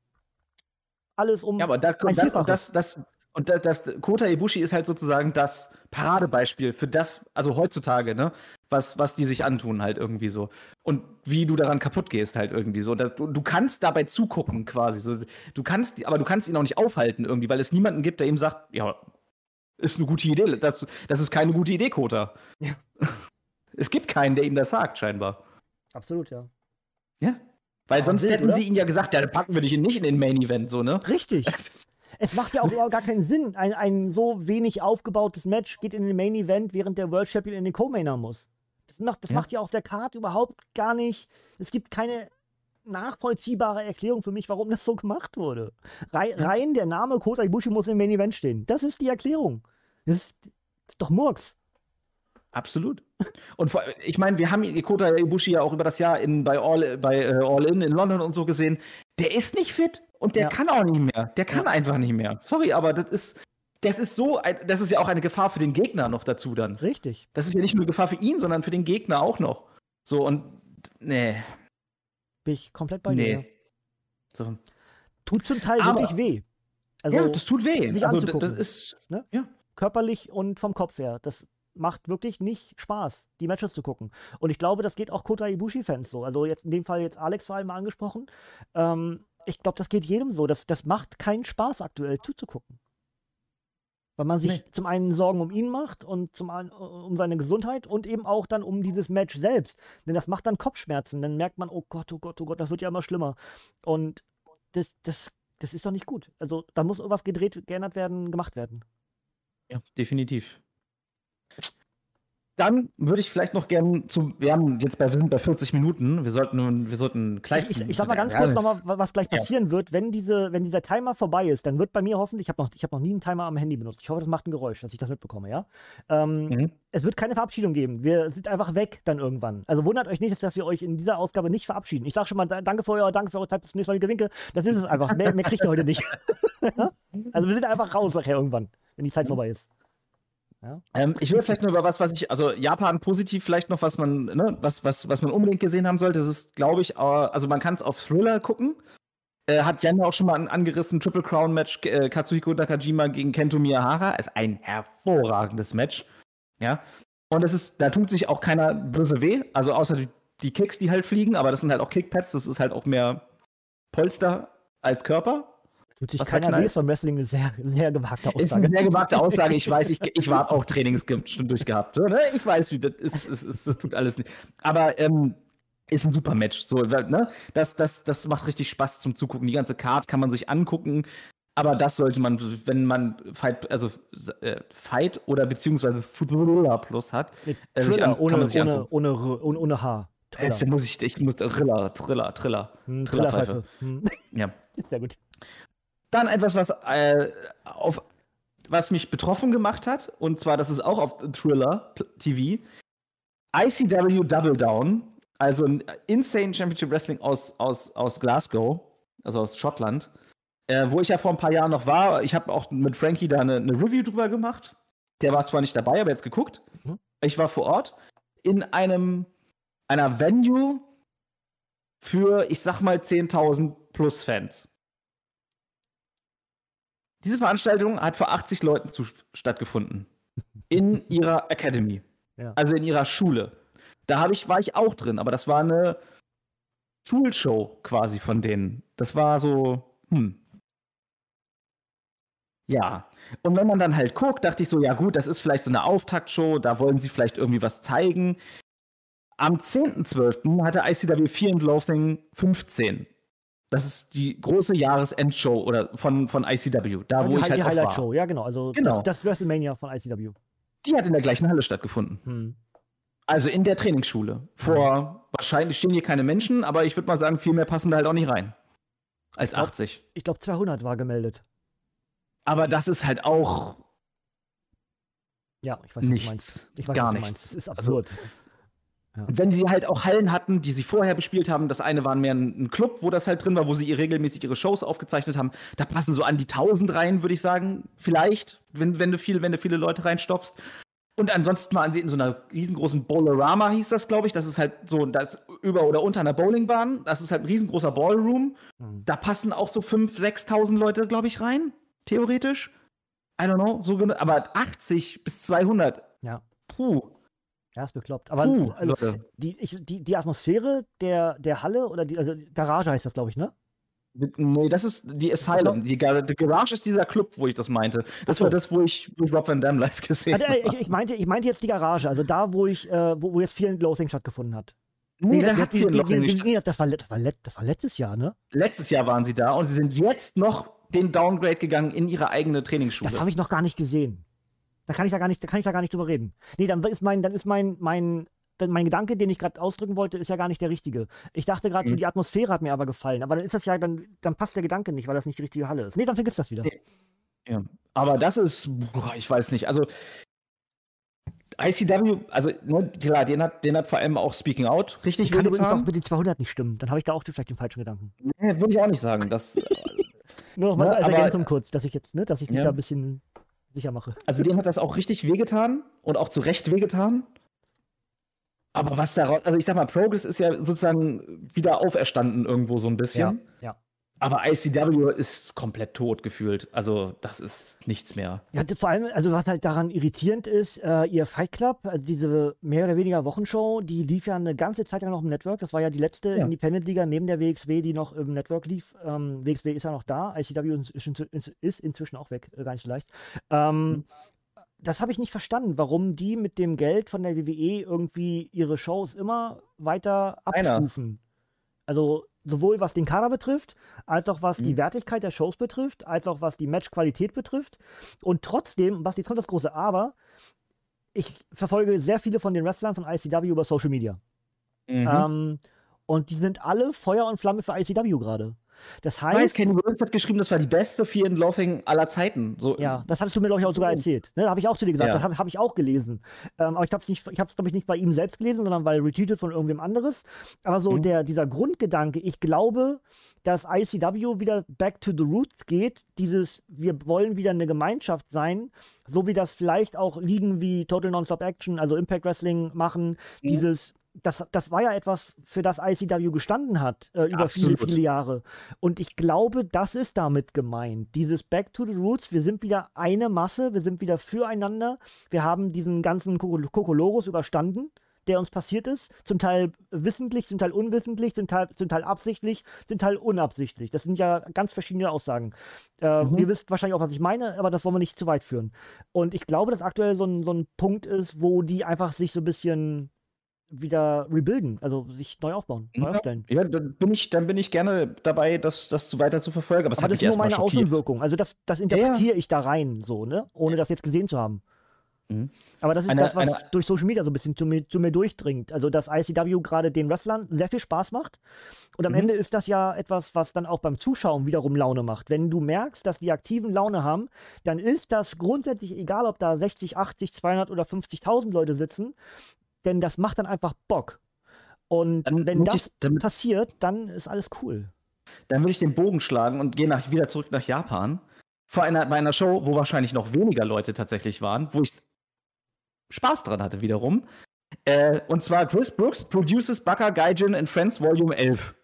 alles um Ja, aber da, ein da, Vielfaches. das, das, und das, das, Kota Ibushi ist halt sozusagen das Paradebeispiel für das, also heutzutage, ne, was, was die sich antun halt irgendwie so. Und wie du daran kaputt gehst halt irgendwie so. Das, du, du kannst dabei zugucken quasi. So. Du kannst, aber du kannst ihn auch nicht aufhalten irgendwie, weil es niemanden gibt, der ihm sagt, ja, ist eine gute Idee. Das, das ist keine gute Idee, Kota. Ja. Es gibt keinen, der ihm das sagt, scheinbar. Absolut, ja. Ja. Weil Aber sonst wild, hätten oder? sie ihn ja gesagt, ja, dann packen wir dich nicht in den Main Event, so, ne? Richtig. Es macht ja auch überhaupt gar keinen Sinn. Ein, ein so wenig aufgebautes Match geht in den Main Event, während der World Champion in den Co-Mainer muss. Das macht, das Ja. macht ja auf der Card überhaupt gar nicht. Es gibt keine nachvollziehbare Erklärung für mich, warum das so gemacht wurde. Rei Ja. Rein der Name Kota Ibushi muss im Main Event stehen. Das ist die Erklärung. Das ist, das ist doch Murks. Absolut. Und vor, ich meine, wir haben Kota Ibushi ja auch über das Jahr in, bei, All, bei äh, All In in London und so gesehen. Der ist nicht fit und der Ja. kann auch nicht mehr. Der kann Ja. einfach nicht mehr. Sorry, aber das ist, das ist so, ein, das ist ja auch eine Gefahr für den Gegner noch dazu dann. Richtig. Das ist ja nicht nur eine Gefahr für ihn, sondern für den Gegner auch noch. So und nee, Bin ich komplett bei dir. nee. So. Tut zum Teil Aber- wirklich weh. Also ja, das tut weh. sich Also d- anzugucken. das ist Ne? ja. körperlich und vom Kopf her. Das macht wirklich nicht Spaß, die Matches zu gucken. Und ich glaube, das geht auch Kota Ibushi-Fans so. Also jetzt in dem Fall jetzt Alex vor allem mal angesprochen. Ähm, ich glaube, das geht jedem so. Das, das macht keinen Spaß aktuell zuzugucken. Weil man sich Nee. zum einen Sorgen um ihn macht und zum einen um seine Gesundheit und eben auch dann um dieses Match selbst. Denn das macht dann Kopfschmerzen. Dann merkt man, oh Gott, oh Gott, oh Gott, das wird ja immer schlimmer. Und das, das, das ist doch nicht gut. Also da muss irgendwas gedreht, geändert werden, gemacht werden. Ja, definitiv. Dann würde ich vielleicht noch gerne zu, wir haben jetzt bei, wir sind bei vierzig Minuten, wir sollten, wir sollten gleich. Ich, ich, ich sag mal ganz Ja, kurz das- nochmal, was gleich Ja. passieren wird, wenn, diese, wenn dieser Timer vorbei ist, dann wird bei mir hoffentlich, ich habe noch, ich hab noch nie einen Timer am Handy benutzt. Ich hoffe, das macht ein Geräusch, dass ich das mitbekomme, ja? Ähm, Mhm. Es wird keine Verabschiedung geben. Wir sind einfach weg dann irgendwann. Also wundert euch nicht, dass wir euch in dieser Ausgabe nicht verabschieden. Ich sage schon mal, da- danke für euer, danke für eure Zeit, bis zum nächsten Mal, Gewinke. Das ist es einfach. Mehr, mehr kriegt ihr heute nicht. Ja? Also wir sind einfach raus nachher irgendwann, wenn die Zeit vorbei ist. Ähm, ich will vielleicht nur über was, was ich, also Japan positiv vielleicht noch, was man, ne, was, was, was man unbedingt gesehen haben sollte. Das ist, glaube ich, äh, also man kann es auf Thriller gucken. Äh, hat Jan auch schon mal an, angerissen, Triple Crown Match, äh, Katsuhiko Nakajima gegen Kento Miyahara. Ist ein hervorragendes Match. Ja. Und es ist, da tut sich auch keiner böse weh. Also außer die, die Kicks, die halt fliegen, aber das sind halt auch Kickpads, das ist halt auch mehr Polster als Körper. Tut sich keiner weh, beim Wrestling eine sehr, sehr gewagte Aussage. Ist eine sehr gewagte Aussage. Ich weiß, ich, ich war auch Trainings schon durchgehabt. So, ne? Ich weiß, wie das ist, ist, ist, das tut alles nicht. Aber ähm, ist ein super Match. So, ne? das, das, das macht richtig Spaß zum Zugucken. Die ganze Card kann man sich angucken. Aber das sollte man, wenn man Fight, also äh, Fight oder beziehungsweise Thriller Plus hat, äh, Thriller, an, ohne, ohne, ohne, ohne, ohne H. Jetzt muss ich, ich muss Thriller, Thriller, Thriller. Hm, Trillerpfeife. Hm. Ja. Sehr gut. Dann etwas, was, äh, auf, was mich betroffen gemacht hat, und zwar, das ist auch auf Thriller T V. I C W Double Down, also ein Insane Championship Wrestling aus, aus, aus Glasgow, also aus Schottland, äh, wo ich ja vor ein paar Jahren noch war. Ich habe auch mit Frankie da eine, eine Review drüber gemacht. Der war zwar nicht dabei, aber jetzt geguckt. Mhm. Ich war vor Ort in einem einer Venue für, ich sag mal, zehntausend plus Fans. Diese Veranstaltung hat vor achtzig Leuten zu, stattgefunden. In ihrer Academy. Ja. Also in ihrer Schule. Da hab ich, war ich auch drin, aber das war eine Schulshow quasi von denen. Das war so, hm. Ja. Und wenn man dann halt guckt, dachte ich so, ja gut, das ist vielleicht so eine Auftaktshow, da wollen sie vielleicht irgendwie was zeigen. Am zehnten zwölften hatte I C W Fear and Loathing fünfzehn. Das ist die große Jahresendshow oder von, von I C W. Da, wo die, ich halt die auch Highlight-Show, war. Ja, genau. Also genau. Das, das WrestleMania von I C W. Die hat in der gleichen Halle stattgefunden. Hm. Also in der Trainingsschule. Vor, hm. wahrscheinlich stehen hier keine Menschen, aber ich würde mal sagen, viel mehr passen da halt auch nicht rein. Als ich glaub, achtzig. Ich glaube, zweihundert war gemeldet. Aber das ist halt auch ja, ich weiß, nichts. Was du meinst. Ich weiß, gar was du nichts. Meinst. Das ist absurd. Also, ja. Wenn sie halt auch Hallen hatten, die sie vorher bespielt haben, das eine war mehr ein, ein Club, wo das halt drin war, wo sie ihr regelmäßig ihre Shows aufgezeichnet haben, da passen so an die tausend rein, würde ich sagen, vielleicht, wenn, wenn, du viel, wenn du viele Leute reinstopfst. Und ansonsten waren sie in so einer riesengroßen Bowlerama, hieß das, glaube ich. Das ist halt so, das ist über oder unter einer Bowlingbahn. Das ist halt ein riesengroßer Ballroom. Mhm. Da passen auch so fünftausend, sechstausend Leute, glaube ich, rein, theoretisch. I don't know, so genau. Aber achtzig bis zweihundert. Ja. Puh. Ja, ist bekloppt. Aber Puh, also, die, ich, die, die Atmosphäre der, der Halle oder die also Garage heißt das, glaube ich, ne? Nee, das ist die Asylum. Die, Gar die Garage ist dieser Club, wo ich das meinte. Das so. war das, wo ich, wo ich Rob Van Dam live gesehen also, habe. Ich, ich, meinte, ich meinte jetzt die Garage, also da, wo ich, äh, wo, wo jetzt Fear and Loathing stattgefunden hat. Nee, nee, da hat Fear and Loathing nicht nee, das, war, das, war let, das war letztes Jahr, ne? Letztes Jahr waren sie da und sie sind jetzt noch den Downgrade gegangen in ihre eigene Trainingsschule. Das habe ich noch gar nicht gesehen. Da kann ich da gar nicht, da kann ich da gar nicht drüber reden. Nee, dann ist mein, dann ist mein, mein, mein Gedanke, den ich gerade ausdrücken wollte, ist ja gar nicht der richtige. Ich dachte gerade, mhm. so die Atmosphäre hat mir aber gefallen. Aber dann ist das ja, dann, dann passt der Gedanke nicht, weil das nicht die richtige Halle ist. Nee, dann vergiss das wieder. Ja, aber das ist, boah, ich weiß nicht. Also I C W, also ne, klar, den hat, den hat vor allem auch Speaking Out richtig wehgetan. Kann übrigens auch mit den zweihundert nicht stimmen. Dann habe ich da auch vielleicht den falschen Gedanken. Nee, würde ich auch nicht sagen. Das, Nur noch mal ne, als Ergänzung kurz, dass ich jetzt, ne, dass ich mich ja. da ein bisschen sicher mache. Also dem hat das auch richtig wehgetan und auch zu Recht wehgetan. Aber was daraus, also ich sag mal, Progress ist ja sozusagen wieder auferstanden irgendwo so ein bisschen. Ja, ja. Aber I C W ist komplett tot gefühlt. Also das ist nichts mehr. Ja, vor allem, also was halt daran irritierend ist, äh, ihr Fight Club, also diese mehr oder weniger Wochenshow, die lief ja eine ganze Zeit lang noch im Network. Das war ja die letzte ja. Independent-Liga neben der W X W, die noch im Network lief. Ähm, W X W ist ja noch da, I C W ist, ist, ist inzwischen auch weg, äh, gar nicht so leicht. Ähm, mhm. Das habe ich nicht verstanden, warum die mit dem Geld von der W W E irgendwie ihre Shows immer weiter abstufen. Einer. Also sowohl was den Kader betrifft, als auch was mhm. die Wertigkeit der Shows betrifft, als auch was die Matchqualität betrifft. Und trotzdem, was jetzt kommt das große Aber, ich verfolge sehr viele von den Wrestlern von I C W über Social Media. Mhm. Ähm, und die sind alle Feuer und Flamme für I C W gerade. Das heißt, weiß, Kenny Williams hat geschrieben, das war die beste Fear and Loathing aller Zeiten. So, ja, das hattest du mir, glaube ich, auch sogar erzählt. Ne, da habe ich auch zu dir gesagt, ja. das habe hab ich auch gelesen. Ähm, aber ich habe es, ich glaube ich, nicht bei ihm selbst gelesen, sondern weil retweetet von irgendwem anderes. Aber so mhm. der, dieser Grundgedanke, ich glaube, dass I C W wieder back to the roots geht, dieses, wir wollen wieder eine Gemeinschaft sein, so wie das vielleicht auch Ligen wie Total Nonstop Action, also Impact Wrestling machen, mhm. dieses das, das war ja etwas, für das I C W gestanden hat, äh, über Absolut. viele, viele Jahre. Und ich glaube, das ist damit gemeint. Dieses Back to the Roots, wir sind wieder eine Masse, wir sind wieder füreinander, wir haben diesen ganzen Kokolores überstanden, der uns passiert ist. Zum Teil wissentlich, zum Teil unwissentlich, zum Teil, zum Teil absichtlich, zum Teil unabsichtlich. Das sind ja ganz verschiedene Aussagen. Äh, Mhm. Ihr wisst wahrscheinlich auch, was ich meine, aber das wollen wir nicht zu weit führen. Und ich glaube, dass aktuell so ein, so ein Punkt ist, wo die einfach sich so ein bisschen wieder rebuilden, also sich neu aufbauen, neu Ja, aufstellen. ja, dann bin ich, dann bin ich gerne dabei, das, das so weiter zu verfolgen. Aber es Aber hat das mich ist nur erstmal meine schockiert. Außenwirkung. Also das, das interpretiere ich da rein, so, ne? Ohne das jetzt gesehen zu haben. Mhm. Aber das ist Eine- das, was eine- durch Social Media so ein bisschen zu mir, zu mir durchdringt. Also, dass I C W gerade den Wrestlern sehr viel Spaß macht. Und am Mhm. Ende ist das ja etwas, was dann auch beim Zuschauen wiederum Laune macht. Wenn du merkst, dass die Aktiven Laune haben, dann ist das grundsätzlich egal, ob da sechzig, achtzig, zweihundert oder fünfzigtausend Leute sitzen, denn das macht dann einfach Bock. Und Dann wenn möchte das ich- damit- passiert, dann ist alles cool. Dann würde ich den Bogen schlagen und gehe nach, wieder zurück nach Japan. Vor einer, bei einer Show, wo wahrscheinlich noch weniger Leute tatsächlich waren, wo ich Spaß dran hatte wiederum. Äh, und zwar Chris Brooks produces Baka Gaijin and Friends Volume elf.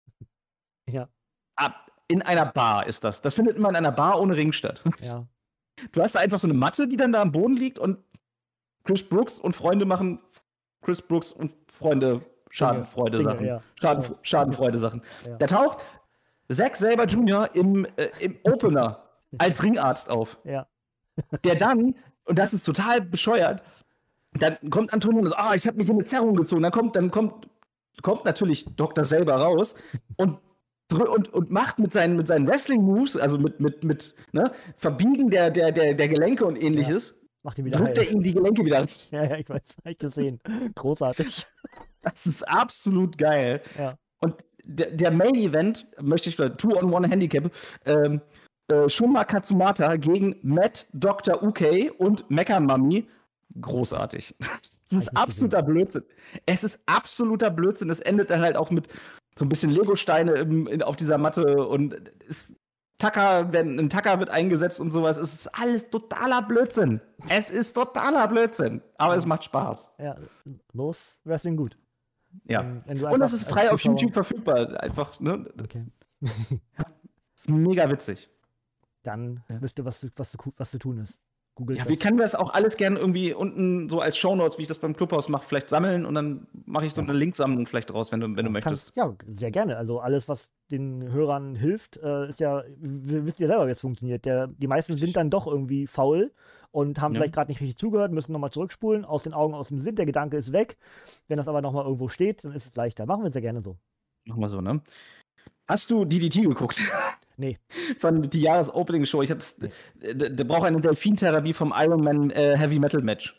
Ja, Ab, in einer Bar ist das. Das findet immer in einer Bar ohne Ring statt. ja. Du hast da einfach so eine Matte, die dann da am Boden liegt und Chris Brooks und Freunde machen Chris Brooks und Freunde Schadenfreude-Sachen. Dinge, ja. Schaden, Ja. Schadenfreude-Sachen. Ja. Da taucht Zack Sabre Junior im, äh, im Opener als Ringarzt auf. Ja. Der dann, und das ist total bescheuert, dann kommt Antonio und sagt, ah, ich habe mich in eine Zerrung gezogen. Dann kommt, dann kommt, kommt natürlich Doktor selber raus und, drü- und, und macht mit seinen, mit seinen Wrestling-Moves, also mit, mit, mit ne, Verbiegen der, der, der, der Gelenke und ähnliches, Macht ihn wieder drückt er heil. ihm die Gelenke wieder. Ja, ja, ich weiß, hab ich gesehen. Großartig. Das ist absolut geil. Ja. Und der, der Main Event, möchte ich Two-on-One-Handicap, ähm, äh, Shunma Katsumata gegen Matt Doktor Uke und Mecha Mami. Großartig. Das Hab ich ist nicht absoluter Blödsinn. Es ist absoluter Blödsinn. Es endet dann halt auch mit so ein bisschen Lego-Steine im, in, auf dieser Matte und es, Tacker, wenn ein Tacker wird eingesetzt und sowas. Es ist alles totaler Blödsinn. Es ist totaler Blödsinn. Aber es macht Spaß. Ja, los, Wrestling gut. Ja. Wenn- wenn du Und einfach es ist als frei auf Zuschauer- YouTube verfügbar. Einfach, ne? Okay. Ist mega witzig. Dann Ja. wisst ihr, was, zu- was, zu, was zu tun ist. Googelt Ja, das. wir können das auch alles gerne irgendwie unten so als Shownotes, wie ich das beim Clubhaus mache, vielleicht sammeln und dann mache ich so eine Linksammlung vielleicht draus, wenn du, wenn du möchtest. Kannst, ja, sehr gerne. Also alles, was den Hörern hilft, äh, ist ja, wir wissen ja selber, wie es funktioniert. Der, die meisten sind dann doch irgendwie faul und haben Ja. vielleicht gerade nicht richtig zugehört, müssen nochmal zurückspulen, aus den Augen, aus dem Sinn, der Gedanke ist weg. Wenn das aber nochmal irgendwo steht, dann ist es leichter. Machen wir sehr gerne so. Machen wir so, ne? Hast du D D T geguckt? Nee. Von die Jahres-Opening-Show. Ich hab's. Nee. Der, der braucht eine Delfintherapie vom Iron Man äh, Heavy Metal Match.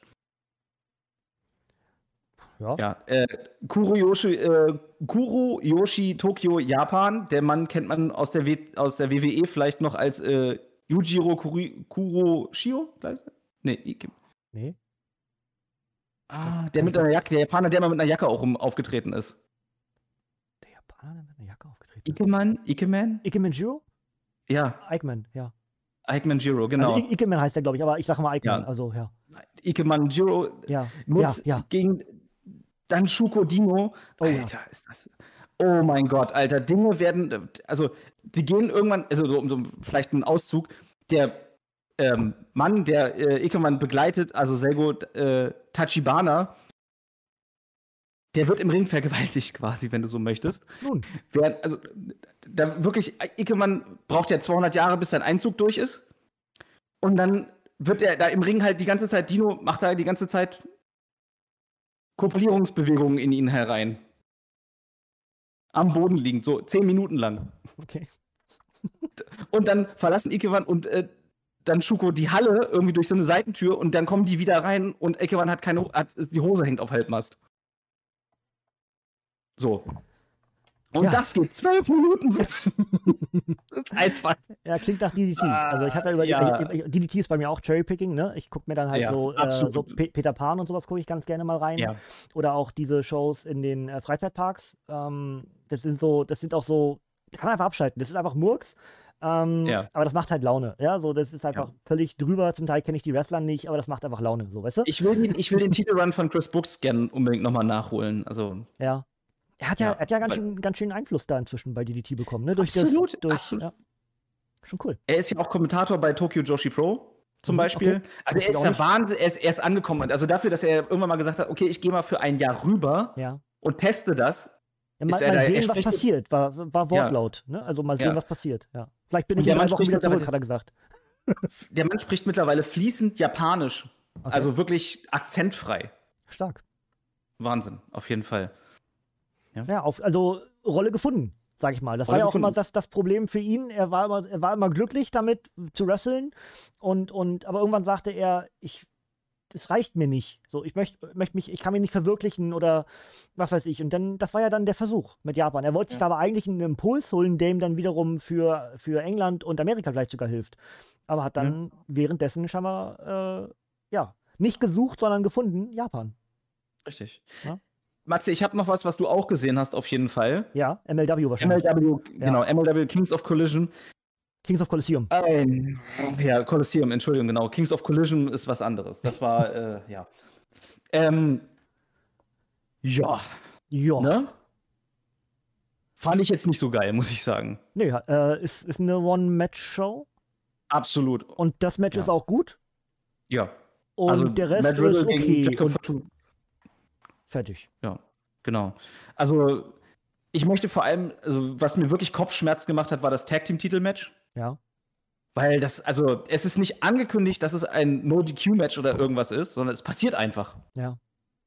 Ja. Ja. Äh, Kuro Yoshi, äh, Kuro Yoshi Tokyo, Japan. Der Mann kennt man aus der, w aus der W W E vielleicht noch als äh, Yujiro Kuri Kuroshio? Nee, Ike. Nee. Ah, der mit einer Jacke, der Japaner, der mal mit einer Jacke auch um, aufgetreten ist. Der Japaner mit einer Jacke aufgetreten. Ikeman? Ikeman? Ikeman Jiro? Ja, Ikeman, ja. Ikeman Jiro, genau. Also I Ikeman heißt der, glaube ich, aber ich sage mal Ikeman. Ja. Also, ja. Ikeman Jiro Ja, mit ja, ja. gegen Danshuko Dino. Oh, ja. Alter, ist das. Oh mein Gott, Alter, Dinge werden. Also, die gehen irgendwann, also so, so vielleicht ein Auszug. Der ähm, Mann, der äh, Ikeman begleitet, also Seigo äh, Tachibana, der wird im Ring vergewaltigt, quasi, wenn du so möchtest. Nun, Während, also, da wirklich, Ikeman braucht ja zweihundert Jahre, bis sein Einzug durch ist. Und dann wird er da im Ring halt die ganze Zeit, Dino macht da die ganze Zeit Kopulierungsbewegungen in ihn herein. Am Boden liegend, so zehn Minuten lang. okay. Und dann verlassen Ikeman und äh, dann Shuko die Halle irgendwie durch so eine Seitentür und dann kommen die wieder rein und Ikeman hat keine, hat, die Hose hängt auf Halbmast. So. Und Ja. das geht zwölf Minuten so. Das ist einfach. Ja, klingt nach D D T. Ah, also ich habe ja über ja. ich, ich, D D T ist bei mir auch Cherrypicking, ne? Ich gucke mir dann halt Ja, so, äh, absolut. so Pe Peter Pan und sowas gucke ich ganz gerne mal rein. Ja. Oder auch diese Shows in den äh, Freizeitparks. Ähm, das sind so, das sind auch so, da kann man einfach abschalten. Das ist einfach Murks, Ähm, Ja. Aber das macht halt Laune. Ja, so, das ist einfach Ja. völlig drüber. Zum Teil kenne ich die Wrestler nicht, aber das macht einfach Laune, so, weißt du? Ich will den, ich will den Titelrun von Chris Brooks gerne unbedingt nochmal nachholen. Also, Ja. Er hat ja, Ja, er hat ja ganz, weil- schön, ganz schön Einfluss da inzwischen bei D D T bekommen, ne? Durch Absolut, das, durch, absolut. Ja. Schon cool. er ist ja auch Kommentator bei Tokyo Joshi Pro zum Mhm, Beispiel. okay. Also Wusste er ich ist auch ja nicht. Wahnsinn, er ist, er ist angekommen. Also dafür, dass er irgendwann mal gesagt hat, okay, ich gehe mal für ein Jahr rüber Ja. und teste das. Ja, mal Ist er mal da- er sehen, was spricht- passiert, war, war Wortlaut. Ne? Also mal sehen, Ja. was passiert. Ja. Vielleicht bin Und ich der in drei Mann Wochen spricht wieder zurück, mittlerweile- hat er gesagt. Der Mann spricht mittlerweile fließend Japanisch. Okay. Also wirklich akzentfrei. Stark. Wahnsinn, auf jeden Fall. Ja, auf, also Rolle gefunden, sag ich mal. Das Rolle war ja auch gefunden. immer das, das Problem für ihn. Er war immer, er war immer glücklich damit zu wresteln. Und, und, aber irgendwann sagte er, ich, das reicht mir nicht. So, ich möchte möcht mich, ich kann mich nicht verwirklichen oder was weiß ich. Und dann, das war ja dann der Versuch mit Japan. Er wollte sich da aber eigentlich einen Impuls holen, der ihm dann wiederum für, für England und Amerika vielleicht sogar hilft. Aber hat dann währenddessen scheinbar, äh, ja, nicht gesucht, sondern gefunden, Japan. Richtig. Ja. Matze, ich habe noch was, was du auch gesehen hast, auf jeden Fall. Ja, M L W wahrscheinlich. M L W, genau, M L W Kings of Collision. Kings of Colosseum. Ähm, ja, Colosseum, Entschuldigung, genau. Kings of Collision ist was anderes. Das war, äh, ja. Ähm, ja, Ja. ne? Fand ich jetzt nicht so geil, muss ich sagen. Nee, äh, ist, ist eine One-Match-Show Absolut. und das Match Ja. ist auch gut Ja. und also der Rest Matt Riddle ist gegen okay Jacob und Fatu- fertig. Ja, genau. Also, ich möchte vor allem, also, was mir wirklich Kopfschmerz gemacht hat, war das Tag-Team-Titel-Match. Ja. Weil das, also, es ist nicht angekündigt, dass es ein No-D Q-Match oder irgendwas ist, sondern es passiert einfach. Ja.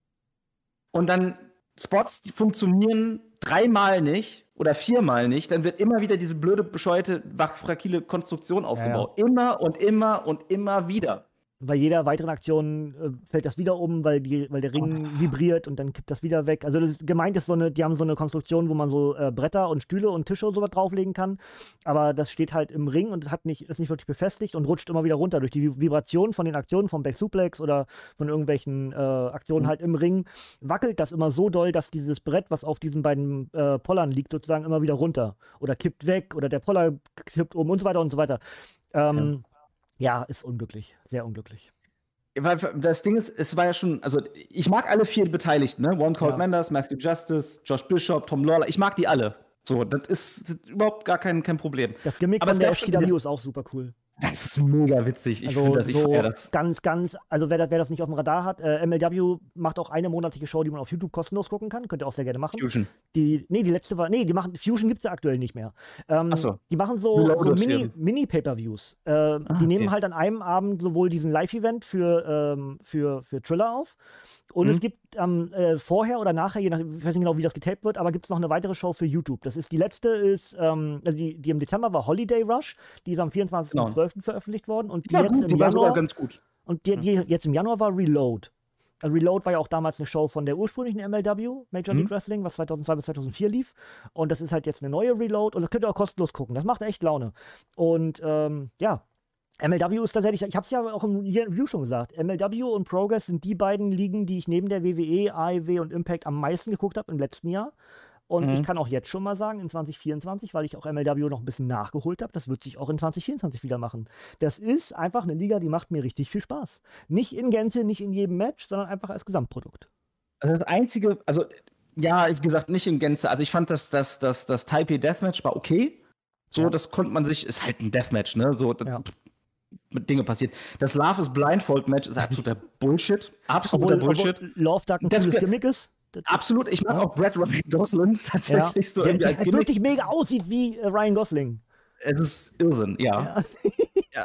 Und dann Spots, die funktionieren dreimal nicht oder viermal nicht, dann wird immer wieder diese blöde, bescheuerte, fragile Konstruktion aufgebaut. Immer und immer und immer wieder. Bei jeder weiteren Aktion äh, fällt das wieder um, weil, die, weil der Ring vibriert und dann kippt das wieder weg. Also das, gemeint ist so eine, die haben so eine Konstruktion, wo man so äh, Bretter und Stühle und Tische und sowas drauflegen kann. Aber das steht halt im Ring und hat nicht, ist nicht wirklich befestigt und rutscht immer wieder runter durch die Vibration von den Aktionen, vom Back Suplex oder von irgendwelchen äh, Aktionen Mhm. halt im Ring. Wackelt das immer so doll, dass dieses Brett, was auf diesen beiden äh, Pollern liegt, sozusagen immer wieder runter. Oder kippt weg oder der Poller kippt um und so weiter und so weiter. Ähm, Ja, ist unglücklich. Sehr unglücklich. Weil das Ding ist, es war ja schon, also ich mag alle vier Beteiligten, ne? One Cold Ja. Manders, Matthew Justice, Josh Bishop, Tom Lawler, ich mag die alle. So, das ist, das ist überhaupt gar kein, kein Problem. Das Gimmick Aber von es der gab F schon T W wieder- ist auch super cool. Das ist mega witzig. Ich Also finde das, ich so feiere das. ganz, ganz, also wer, das- wer das nicht auf dem Radar hat, äh, M L W macht auch eine monatliche Show, die man auf YouTube kostenlos gucken kann. Könnt ihr auch sehr gerne machen. Fusion. Die, nee, die letzte war, nee, die machen, Fusion gibt es ja aktuell nicht mehr. Ähm, Ach so. Die machen so, Reloaded so Mini, Serien. Mini-Pay-Per-Views. Äh, die nehmen okay. halt an einem Abend sowohl diesen Live-Event für, ähm, für, für Thriller auf und Mhm. es gibt ähm, äh, vorher oder nachher, je nach, ich weiß nicht genau, wie das getaped wird, aber gibt es noch eine weitere Show für YouTube. Das ist die letzte, ist, ähm, also die, die im Dezember war Holiday Rush, die ist am vierundzwanzigsten zwölften veröffentlicht worden und die Ja, jetzt gut, im die war sogar Januar ganz gut. und die, die jetzt im Januar war Reload. Also Reload war ja auch damals eine Show von der ursprünglichen M L W, Major Mhm. League Wrestling, was zweitausendzwei bis zweitausendvier lief. Und das ist halt jetzt eine neue Reload und das könnt ihr auch kostenlos gucken. Das macht echt Laune. Und ähm, ja, M L W ist tatsächlich, ich habe es ja auch im Review schon gesagt, M L W und Progress sind die beiden Ligen, die ich neben der W W E, A E W und Impact am meisten geguckt habe im letzten Jahr. Und Mhm. ich kann auch jetzt schon mal sagen, in zwanzig vierundzwanzig, weil ich auch M L W noch ein bisschen nachgeholt habe, das wird sich auch in zwanzig vierundzwanzig wieder machen. Das ist einfach eine Liga, die macht mir richtig viel Spaß. Nicht in Gänze, nicht in jedem Match, sondern einfach als Gesamtprodukt. Also das einzige, also ja, wie gesagt, nicht in Gänze. Also ich fand, dass das, das, das Taipei Deathmatch war okay. So, Ja. das konnte man sich, ist halt ein Deathmatch, ne? So, das, Ja. mit Dinge passiert. Das Love is Blindfold Match ist absoluter Bullshit. Absoluter Obwohl, Bullshit. obwohl Love Duck ein Das- cooles Gimmick ist. Das- Absolut, ich mag Ja. auch Brad Ryan Gosling tatsächlich so der, irgendwie der als halt Gimmick. wirklich mega aussieht wie äh, Ryan Gosling. Es ist Irrsinn, ja. Ja. ja.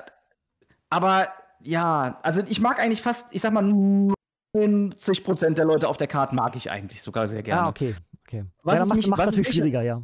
Aber ja, also ich mag eigentlich fast, ich sag mal, neunzig Prozent der Leute auf der Karte mag ich eigentlich sogar sehr gerne. Ah, okay. okay. Was ja, ist dann mich- macht was es ist natürlich mich- schwieriger, ja.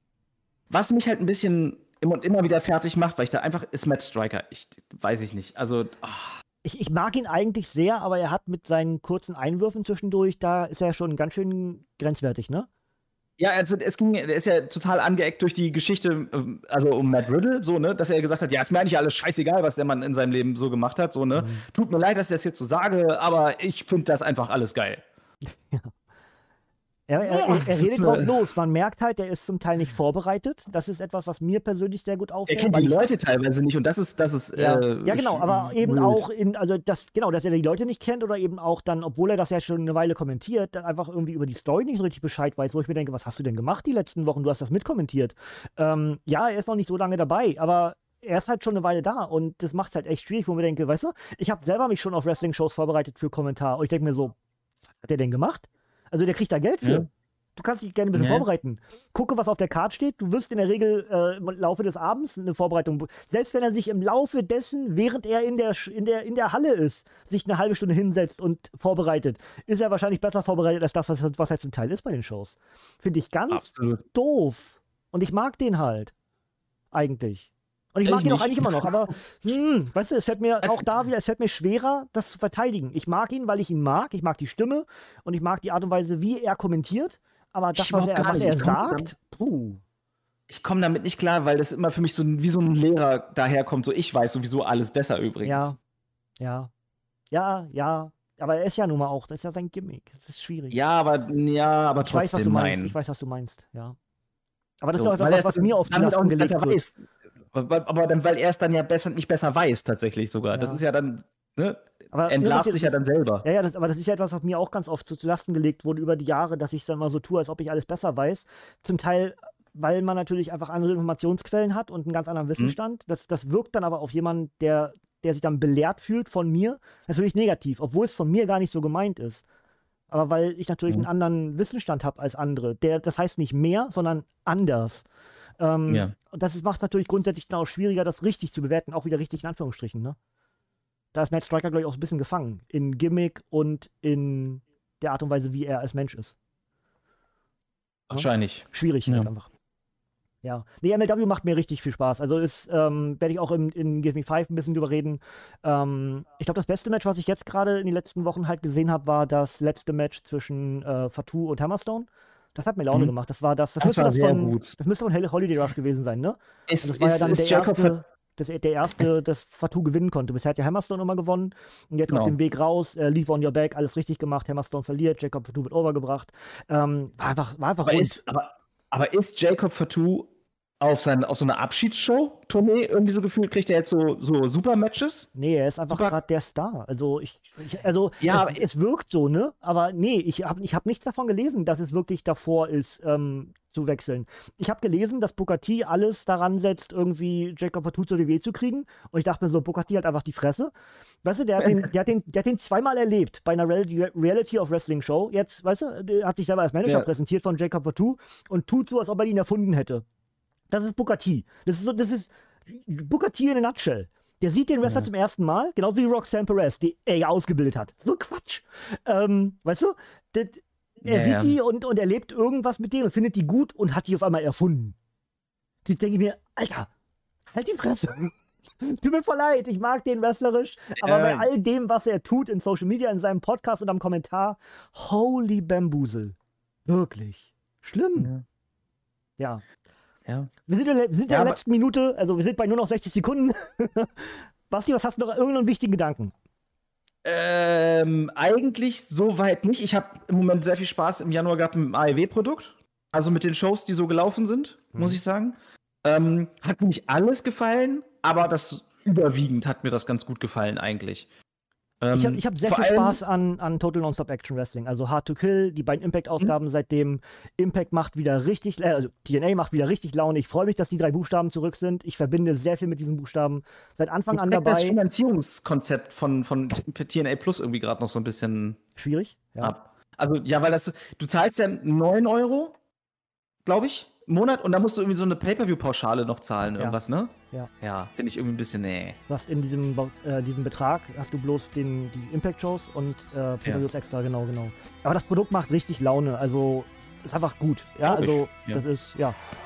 Was mich halt ein bisschen immer und immer wieder fertig macht, weil ich da einfach, ist Matt Striker. Ich weiß ich nicht. Also, ach, Ich, ich mag ihn eigentlich sehr, aber er hat mit seinen kurzen Einwürfen zwischendurch, da ist er schon ganz schön grenzwertig, ne? ja, also es ging, er ist ja total angeeckt durch die Geschichte, ähm, also um Matt Riddle, so, ne, dass er gesagt hat, ja, ist mir eigentlich alles scheißegal, was der Mann in seinem Leben so gemacht hat, so, ne. Tut mir leid, dass ich das jetzt so sage, aber ich finde das einfach alles geil. Er, er, Ja, er, er das redet ist, drauf äh, los. Man merkt halt, er ist zum Teil nicht vorbereitet. Das ist etwas, was mir persönlich sehr gut Er auffällt. kennt weil die ich- Leute teilweise nicht und das ist, das ist Ja, äh, ja genau, aber eben wild. auch in, also das, genau, dass er die Leute nicht kennt oder eben auch dann, obwohl er das ja schon eine Weile kommentiert, dann einfach irgendwie über die Story nicht so richtig Bescheid weiß, wo ich mir denke, was hast du denn gemacht die letzten Wochen? Du hast das mitkommentiert. Ähm, ja, er ist noch nicht so lange dabei, aber er ist halt schon eine Weile da und das macht es halt echt schwierig, wo ich mir denke, weißt du, ich habe selber mich schon auf Wrestling-Shows vorbereitet für Kommentar und ich denke mir so, was hat der denn gemacht? Also der kriegt da Geld für. Ja. Du kannst dich gerne ein bisschen Ja. vorbereiten. Gucke, was auf der Karte steht. Du wirst in der Regel äh, im Laufe des Abends eine Vorbereitung. Selbst wenn er sich im Laufe dessen, während er in der, Sch- in der, in der Halle ist, sich eine halbe Stunde hinsetzt und vorbereitet, ist er wahrscheinlich besser vorbereitet als das, was, was er zum Teil ist bei den Shows. Finde ich ganz Absolut. doof. Und ich mag den halt. Eigentlich. Und ich Ich mag ihn auch nicht. eigentlich immer noch, aber hm, weißt du, es fällt mir auch da wieder, es fällt mir schwerer, das zu verteidigen. Ich mag ihn, weil ich ihn mag. Ich mag die Stimme und ich mag die Art und Weise, wie er kommentiert. Aber das, Ich was überhaupt er, gar was nicht. er Ich komm sagt, puh. Ich komme damit nicht klar, weil das immer für mich so ein, wie so ein Lehrer daherkommt. So, ich weiß sowieso alles besser übrigens. Ja, ja, ja, ja. Aber er ist ja nun mal auch, das ist ja sein Gimmick. Das ist schwierig. Ja, aber, ja, aber ich weiß, was du trotzdem, meinst. nein. Ich weiß, was du meinst, ja. Aber das So, ist ja auch weil etwas, er was es mir auf die damit auch Lasten nicht gelegt besser wird. weiß. Aber, aber dann, weil er es dann ja besser, nicht besser weiß, tatsächlich sogar. Das Ja. ist ja dann, ne? Aber, ne, Entlarvt das sich ist- ja dann selber. Ja, ja, das, aber das ist ja etwas, was mir auch ganz oft zu, zu Lasten gelegt wurde über die Jahre, dass ich dann mal so tue, als ob ich alles besser weiß. Zum Teil, weil man natürlich einfach andere Informationsquellen hat und einen ganz anderen Wissensstand. Das, das wirkt dann aber auf jemanden, der, der sich dann belehrt fühlt von mir, natürlich negativ, obwohl es von mir gar nicht so gemeint ist. Aber weil ich natürlich Mhm. einen anderen Wissensstand habe als andere. Der, das heißt nicht mehr, sondern anders. Ähm, Ja. Und das macht natürlich grundsätzlich dann auch schwieriger, das richtig zu bewerten, auch wieder richtig in Anführungsstrichen, ne? Da ist Matt Striker, glaube ich, auch so ein bisschen gefangen. In Gimmick und in der Art und Weise, wie er als Mensch ist. Wahrscheinlich. Schwierig Ja. halt einfach. Ja. Nee, M L W macht mir richtig viel Spaß. Also ist, ähm, werde ich auch in, in Give Me Five ein bisschen drüber reden. Ähm, ich glaube, das beste Match, was ich jetzt gerade in den letzten Wochen halt gesehen habe, war das letzte Match zwischen äh, Fatu und Hammerstone. Das hat mir Laune Mhm. gemacht. Das war das. Das, Das müsste war das sehr von, gut. Das müsste von Hol- Holiday Rush gewesen sein, ne? Ist, Und das war ja ist, dann ist der Jacob erste, das, der erste, das Fatu gewinnen konnte. Bisher hat ja Hammerstone immer gewonnen. Und jetzt auf Genau. dem Weg raus, äh, Leave on Your Back, alles richtig gemacht. Hammerstone verliert, Jacob Fatu wird overgebracht. Ähm, war einfach, war einfach aber, rund. ist, aber, aber ist Jacob Fatu auf, sein, auf so einer Abschiedsshow-Tournee irgendwie so gefühlt, kriegt er jetzt so, so Super-Matches? Nee, er ist einfach Super. gerade der Star. Also ich, ich also Ja, es, aber- es wirkt so, ne? Aber nee, ich habe ich hab nichts davon gelesen, dass es wirklich davor ist, ähm, zu wechseln. Ich habe gelesen, dass Booker T alles daran setzt, irgendwie Jacob Fatu zur W W E zu kriegen. Und ich dachte mir so, Booker T hat einfach die Fresse. Weißt du, der hat den, der hat den, der hat den zweimal erlebt bei einer Real Reality of Wrestling Show. Jetzt, weißt du, der hat sich selber als Manager Ja. präsentiert von Jacob Fatu und tut so, als ob er ihn erfunden hätte. Das ist Booker T. Das ist so, das ist Booker T in a nutshell. Der sieht den Wrestler Ja. zum ersten Mal, genauso wie Roxanne Perez, die er ja ausgebildet hat. So Quatsch. Ähm, weißt du, das, er Ja, sieht ja. die und, und erlebt irgendwas mit denen und findet die gut und hat die auf einmal erfunden. Die denke ich mir, Alter, halt die Fresse. Tut mir voll leid, ich mag den wrestlerisch, aber Ja. bei all dem, was er tut in Social Media, in seinem Podcast und am Kommentar, holy Bamboozle. Wirklich. Schlimm. Ja. Ja. Wir sind in der, sind in Ja, der aber- letzten Minute, also wir sind bei nur noch sechzig Sekunden. Basti, was hast du noch? Irgendeinen wichtigen Gedanken? Ähm, eigentlich soweit nicht. Ich habe im Moment sehr viel Spaß im Januar gehabt mit dem A E W-Produkt. Also mit den Shows, die so gelaufen sind, Mhm. muss ich sagen. Ähm, hat mir nicht alles gefallen, aber das überwiegend hat mir das ganz gut gefallen eigentlich. Ähm, Ich habe ich hab sehr vor viel allem- Spaß an, an Total Nonstop Action Wrestling. Also Hard to Kill, die beiden Impact-Ausgaben seitdem. Impact macht wieder richtig, äh, also T N A macht wieder richtig Laune. Ich freue mich, dass die drei Buchstaben zurück sind. Ich verbinde sehr viel mit diesen Buchstaben. Seit Anfang Ich an check das dabei. Finanzierungskonzept von, von T N A Plus irgendwie gerade noch so ein bisschen Schwierig. Ja. ab. Also, ja, weil das, du zahlst ja neun Euro, glaube ich, im Monat und da musst du irgendwie so eine Pay-Per-View-Pauschale noch zahlen, Ja. irgendwas, ne? Ja. Ja, finde ich irgendwie ein bisschen, nee. Du hast in diesem, Ba- äh, diesem Betrag hast du bloß den, die Impact-Shows und äh, Pay-Per-Views extra, genau, genau. Aber das Produkt macht richtig Laune. Also ist einfach gut. Ja, Glaub ich, also ja. das ist, ja.